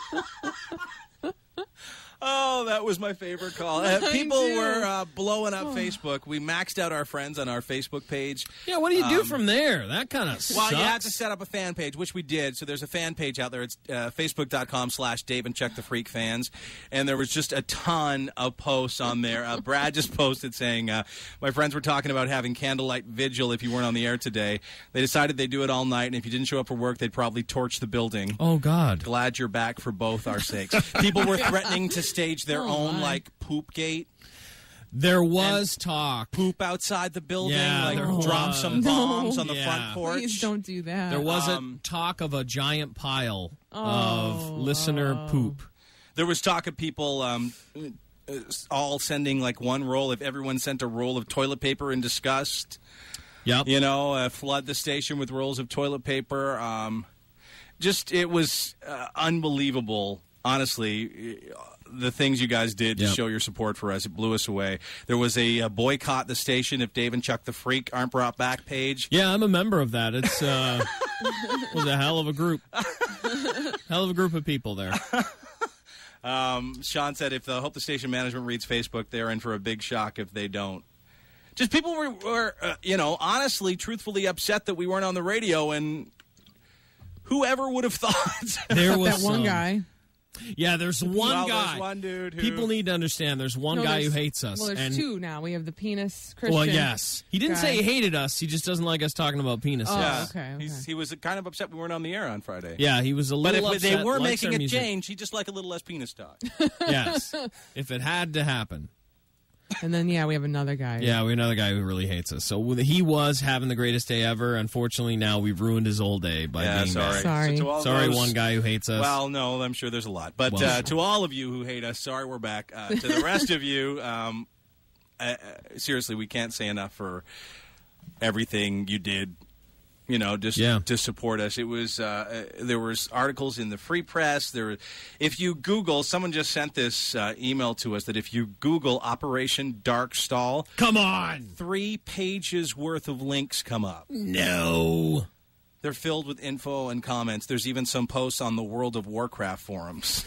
Oh, that was my favorite call. People were blowing up Facebook. We maxed out our friends on our Facebook page. Yeah, what do you do from there? That kind of sucks. Well, you have to set up a fan page, which we did. So there's a fan page out there. It's facebook.com/Dave and Chuck the Freak fans. And there was just a ton of posts on there. Brad just posted saying, my friends were talking about having candlelight vigil if you weren't on the air today. They decided they'd do it all night, and if you didn't show up for work, they'd probably torch the building. Oh, God. Glad you're back for both our sakes. People were threatening to stage their own poop gate. There was talk. Poop outside the building, Yeah, drop some bombs on the front porch. Please don't do that. There was a talk of a giant pile of listener poop. There was talk of people all sending one roll. If everyone sent a roll of toilet paper in disgust, yep. Flood the station with rolls of toilet paper. It was unbelievable, honestly. The things you guys did to show your support for us, it blew us away. There was a boycott the station if Dave and Chuck the Freak aren't brought back page. Yeah, I'm a member of that. It's was a hell of a group. Hell of a group of people there. Sean said if the Hope the Station management reads Facebook, they're in for a big shock if they don't. Just people were honestly, truthfully upset that we weren't on the radio, and whoever would have thought. There was that one guy. Yeah, there's one guy. There's one dude who... People need to understand there's one guy who hates us. Well, there's two now. We have the penis Christian. Well, yes. He didn't guy. say he hated us. He just doesn't like us talking about penises. Oh, yeah. okay. He was kind of upset we weren't on the air on Friday. Yeah, he was a little upset. But if they were likes making our a music. change, he'd just like a little less penis talk. Yes. If it had to happen. And then, we have another guy. Yeah, we have another guy who really hates us. So he was having the greatest day ever. Unfortunately, now we've ruined his whole day by being sorry. bad. So sorry, one guy who hates us. Well, no, I'm sure there's a lot. But to all of you who hate us, sorry we're back. To the rest of you, seriously, we can't say enough for everything you did. To support us. It was there was articles in the Free Press. If you Google, someone just sent this email to us that if you Google Operation Dark Stall, come on, 3 pages worth of links come up. No. They're filled with info and comments. There's even some posts on the World of Warcraft forums.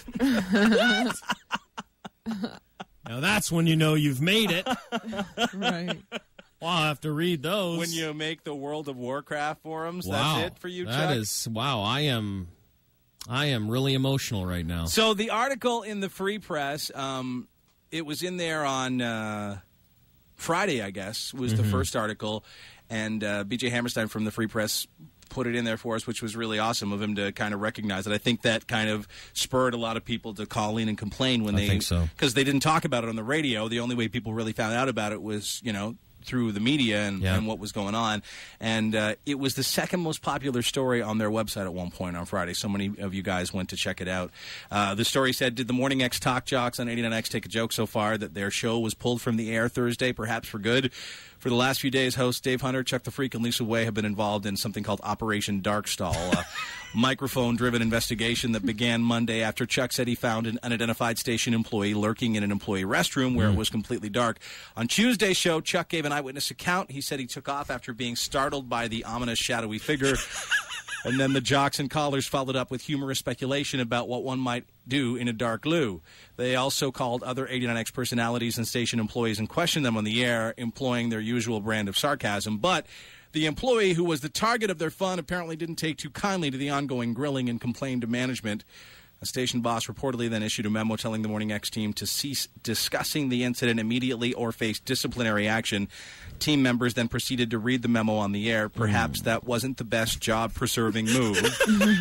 Now that's when you know you've made it. Right. Well, I'll have to read those. When you make the World of Warcraft forums, wow. That's it for you, Chuck? That is, wow, I am really emotional right now. So the article in the Free Press, it was in there on Friday, I guess, was the first article, and B.J. Hammerstein from the Free Press put it in there for us, which was really awesome of him to kind of recognize it. I think that kind of spurred a lot of people to call in and complain when I think so. Because they didn't talk about it on the radio. The only way people really found out about it was, through the media and what was going on. And it was the second most popular story on their website at one point on Friday. So many of you guys went to check it out. The story said, did the Morning X talk jocks on 89X take a joke so far that their show was pulled from the air Thursday, perhaps for good? For the last few days, hosts Dave Hunter, Chuck the Freak, and Lisa Way have been involved in something called Operation Darkstall, a microphone-driven investigation that began Monday after Chuck said he found an unidentified station employee lurking in an employee restroom where it was completely dark. On Tuesday's show, Chuck gave an eyewitness account. He said he took off after being startled by the ominous, shadowy figure. And then the jocks and callers followed up with humorous speculation about what one might do in a dark loo. They also called other 89X personalities and station employees and questioned them on the air, employing their usual brand of sarcasm. But the employee who was the target of their fun apparently didn't take too kindly to the ongoing grilling and complained to management. A station boss reportedly then issued a memo telling the Morning X team to cease discussing the incident immediately or face disciplinary action. Team members then proceeded to read the memo on the air. Perhaps that wasn't the best job-preserving move.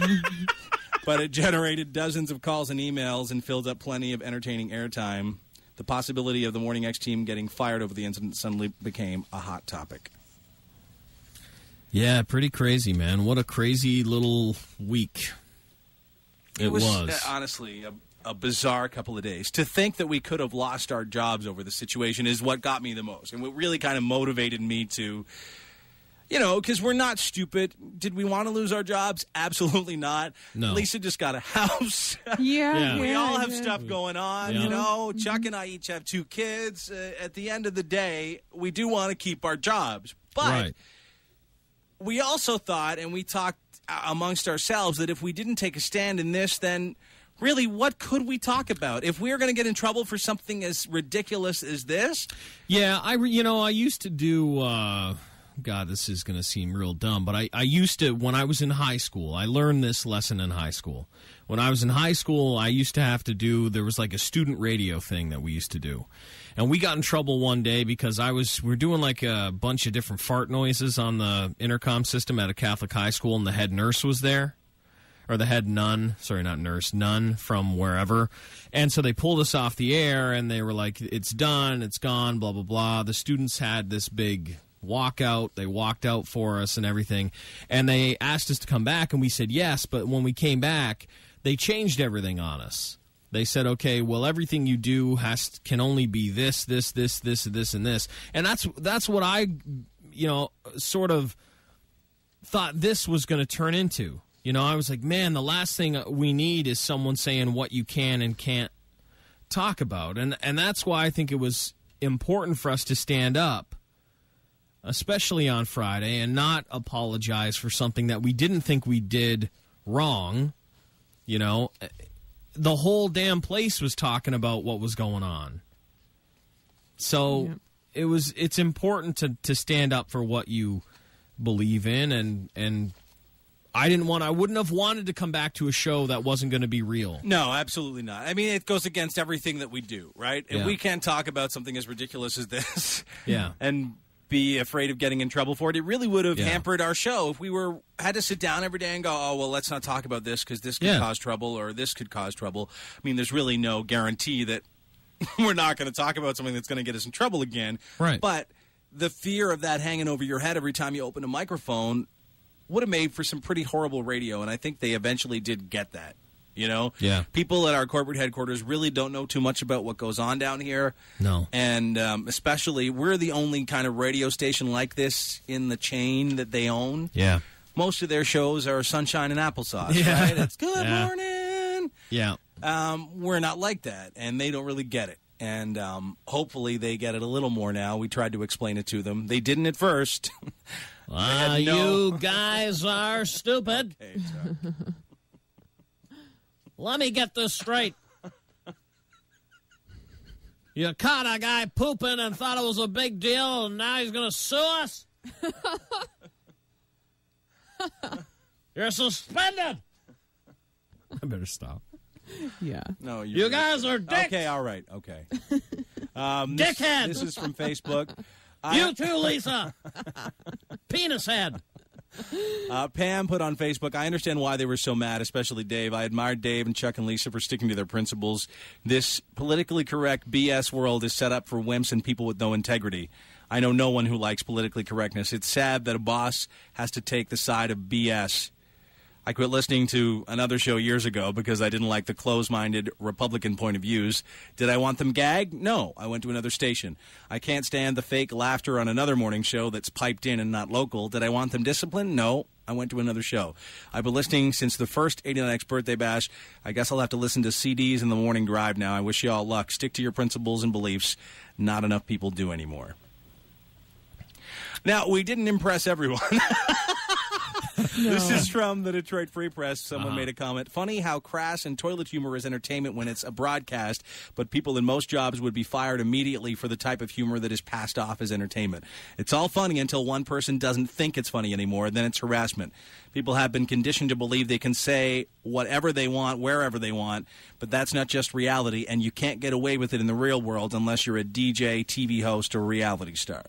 But it generated dozens of calls and emails and filled up plenty of entertaining airtime. The possibility of the Morning X team getting fired over the incident suddenly became a hot topic. Yeah, pretty crazy, man. What a crazy little week. It was honestly a bizarre couple of days. To think that we could have lost our jobs over the situation is what got me the most. And what really kind of motivated me to, because we're not stupid. Did we want to lose our jobs? Absolutely not. No. Lisa just got a house. Yeah. We all have stuff going on, Chuck and I each have 2 kids. At the end of the day, we do want to keep our jobs. But we also thought, and we talked amongst ourselves, that if we didn't take a stand in this, then really what could we talk about? If we were going to get in trouble for something as ridiculous as this? Yeah, I used to do, God, this is going to seem real dumb, but I used to, when I was in high school, I learned this lesson in high school. When I was in high school, I used to have to do, there was like a student radio thing that we used to do. And we got in trouble one day because we're doing like a bunch of different fart noises on the intercom system at a Catholic high school, and the head nurse was there. Or the head nun, sorry, not nurse, nun from wherever. And so they pulled us off the air, and they were like, it's done, it's gone, blah, blah, blah. The students had this big walkout. They walked out for us and everything. And they asked us to come back, and we said yes. But when we came back, they changed everything on us. They said, okay, well, everything you do can only be this, and this. And that's what I, sort of thought this was going to turn into. I was like, man, the last thing we need is someone saying what you can and can't talk about. And that's why I think it was important for us to stand up, especially on Friday, and not apologize for something that we didn't think we did wrong. The whole damn place was talking about what was going on. So it's important to stand up for what you believe in, and I wouldn't have wanted to come back to a show that wasn't going to be real. No, absolutely not. I mean, it goes against everything that we do, right? Yeah. If we can't talk about something as ridiculous as this yeah. and be afraid of getting in trouble for it, it really would have hampered our show if we had to sit down every day and go, oh, well, let's not talk about this because this could cause trouble or this could cause trouble. I mean, there's really no guarantee that we're not going to talk about something that's going to get us in trouble again. Right. But the fear of that hanging over your head every time you open a microphone would have made for some pretty horrible radio, and I think they eventually did get that. Yeah. People at our corporate headquarters really don't know too much about what goes on down here. No. And especially, we're the only kind of radio station like this in the chain that they own. Yeah. Most of their shows are sunshine and applesauce, right? It's good morning. Yeah. We're not like that, and they don't really get it. And hopefully they get it a little more now. We tried to explain it to them. They didn't at first. You guys are stupid. Okay, Let me get this straight. You caught a guy pooping and thought it was a big deal, and now he's going to sue us? You're suspended. I better stop. Yeah. No, you guys are dicks. Okay, all right, okay. Dickhead. This is from Facebook. You too, Lisa. Penis head. Pam put on Facebook, I understand why they were so mad, especially Dave. I admired Dave and Chuck and Lisa for sticking to their principles. This politically correct BS world is set up for wimps and people with no integrity. I know no one who likes politically correctness. It's sad that a boss has to take the side of BS. I quit listening to another show years ago because I didn't like the closed-minded Republican point of views. Did I want them gagged? No. I went to another station. I can't stand the fake laughter on another morning show that's piped in and not local. Did I want them disciplined? No. I went to another show. I've been listening since the first 89X birthday bash. I guess I'll have to listen to CDs in the morning drive now. I wish you all luck. Stick to your principles and beliefs. Not enough people do anymore. Now, we didn't impress everyone. No. This is from the Detroit Free Press. Someone made a comment. Funny how crass and toilet humor is entertainment when it's a broadcast, but people in most jobs would be fired immediately for the type of humor that is passed off as entertainment. It's all funny until one person doesn't think it's funny anymore, then it's harassment. People have been conditioned to believe they can say whatever they want, wherever they want, but that's not just reality, and you can't get away with it in the real world unless you're a DJ, TV host, or reality star.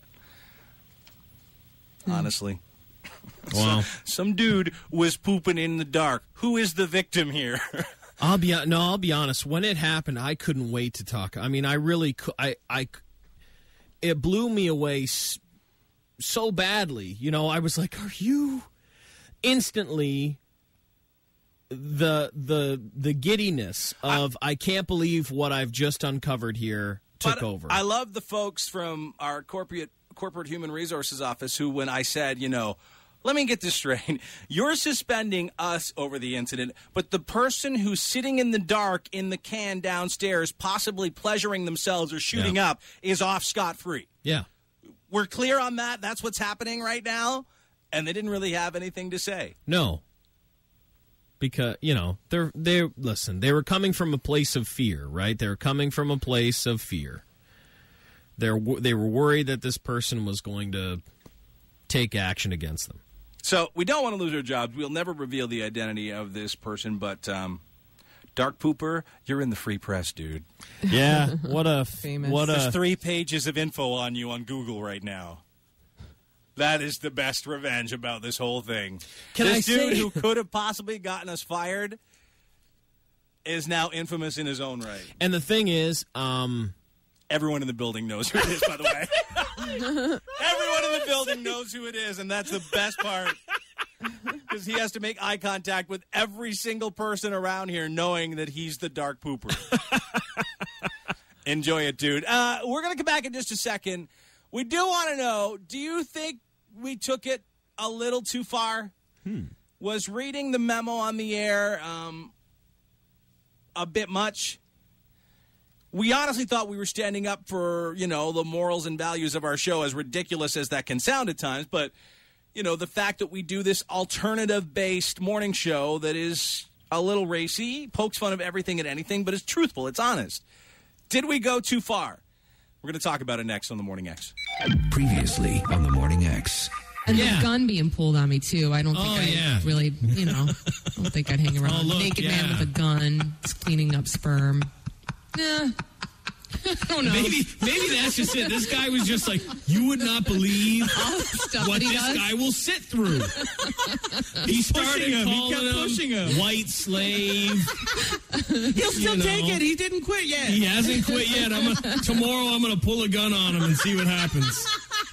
Honestly. Wow. Some dude was pooping in the dark. Who is the victim here? I'll be honest. When it happened, I couldn't wait to talk. I mean, I really it blew me away so badly. You know, I was like, "Are you?" Instantly, the giddiness of I can't believe what I've just uncovered here took over. I love the folks from our corporate human resources office who, when I said, you know, let me get this straight. You're suspending us over the incident, but the person who's sitting in the dark in the can downstairs, possibly pleasuring themselves or shooting up, is off scot-free. Yeah. We're clear on that? That's what's happening right now? And they didn't really have anything to say. No. Because, you know, listen, they were coming from a place of fear, right? They were coming from a place of fear. They were worried that this person was going to take action against them. So we don't want to lose our jobs. We'll never reveal the identity of this person, but Dark Pooper, you're in the Free Press, dude. Yeah, There's 3 pages of info on you on Google right now. That is the best revenge about this whole thing. This dude who could have possibly gotten us fired is now infamous in his own right. And the thing is, everyone in the building knows who it is, by the way. Everyone in the building knows who it is, and that's the best part. Because he has to make eye contact with every single person around here knowing that he's the Dark Pooper. Enjoy it, dude. We're going to come back in just a second. We do want to know, do you think we took it a little too far? Was reading the memo on the air a bit much? We honestly thought we were standing up for, you know, the morals and values of our show, as ridiculous as that can sound at times. But, you know, the fact that we do this alternative-based morning show that is a little racy, pokes fun of everything and anything, but is truthful, it's honest. Did we go too far? We're going to talk about it next on The Morning X. Previously on The Morning X. And the gun being pulled on me, too. I don't think I really, you know, I don't think I'd hang around. Naked man with a gun, cleaning up sperm. Yeah. I don't know. Maybe that's just it. This guy was just like, you would not believe what this guy will sit through. He started calling him white slave. He'll still take it. He didn't quit yet. He hasn't quit yet. Tomorrow I'm going to pull a gun on him and see what happens.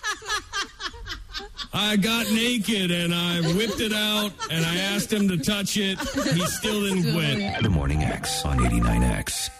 I got naked and I whipped it out and I asked him to touch it. He still didn't quit. The Morning X on 89X.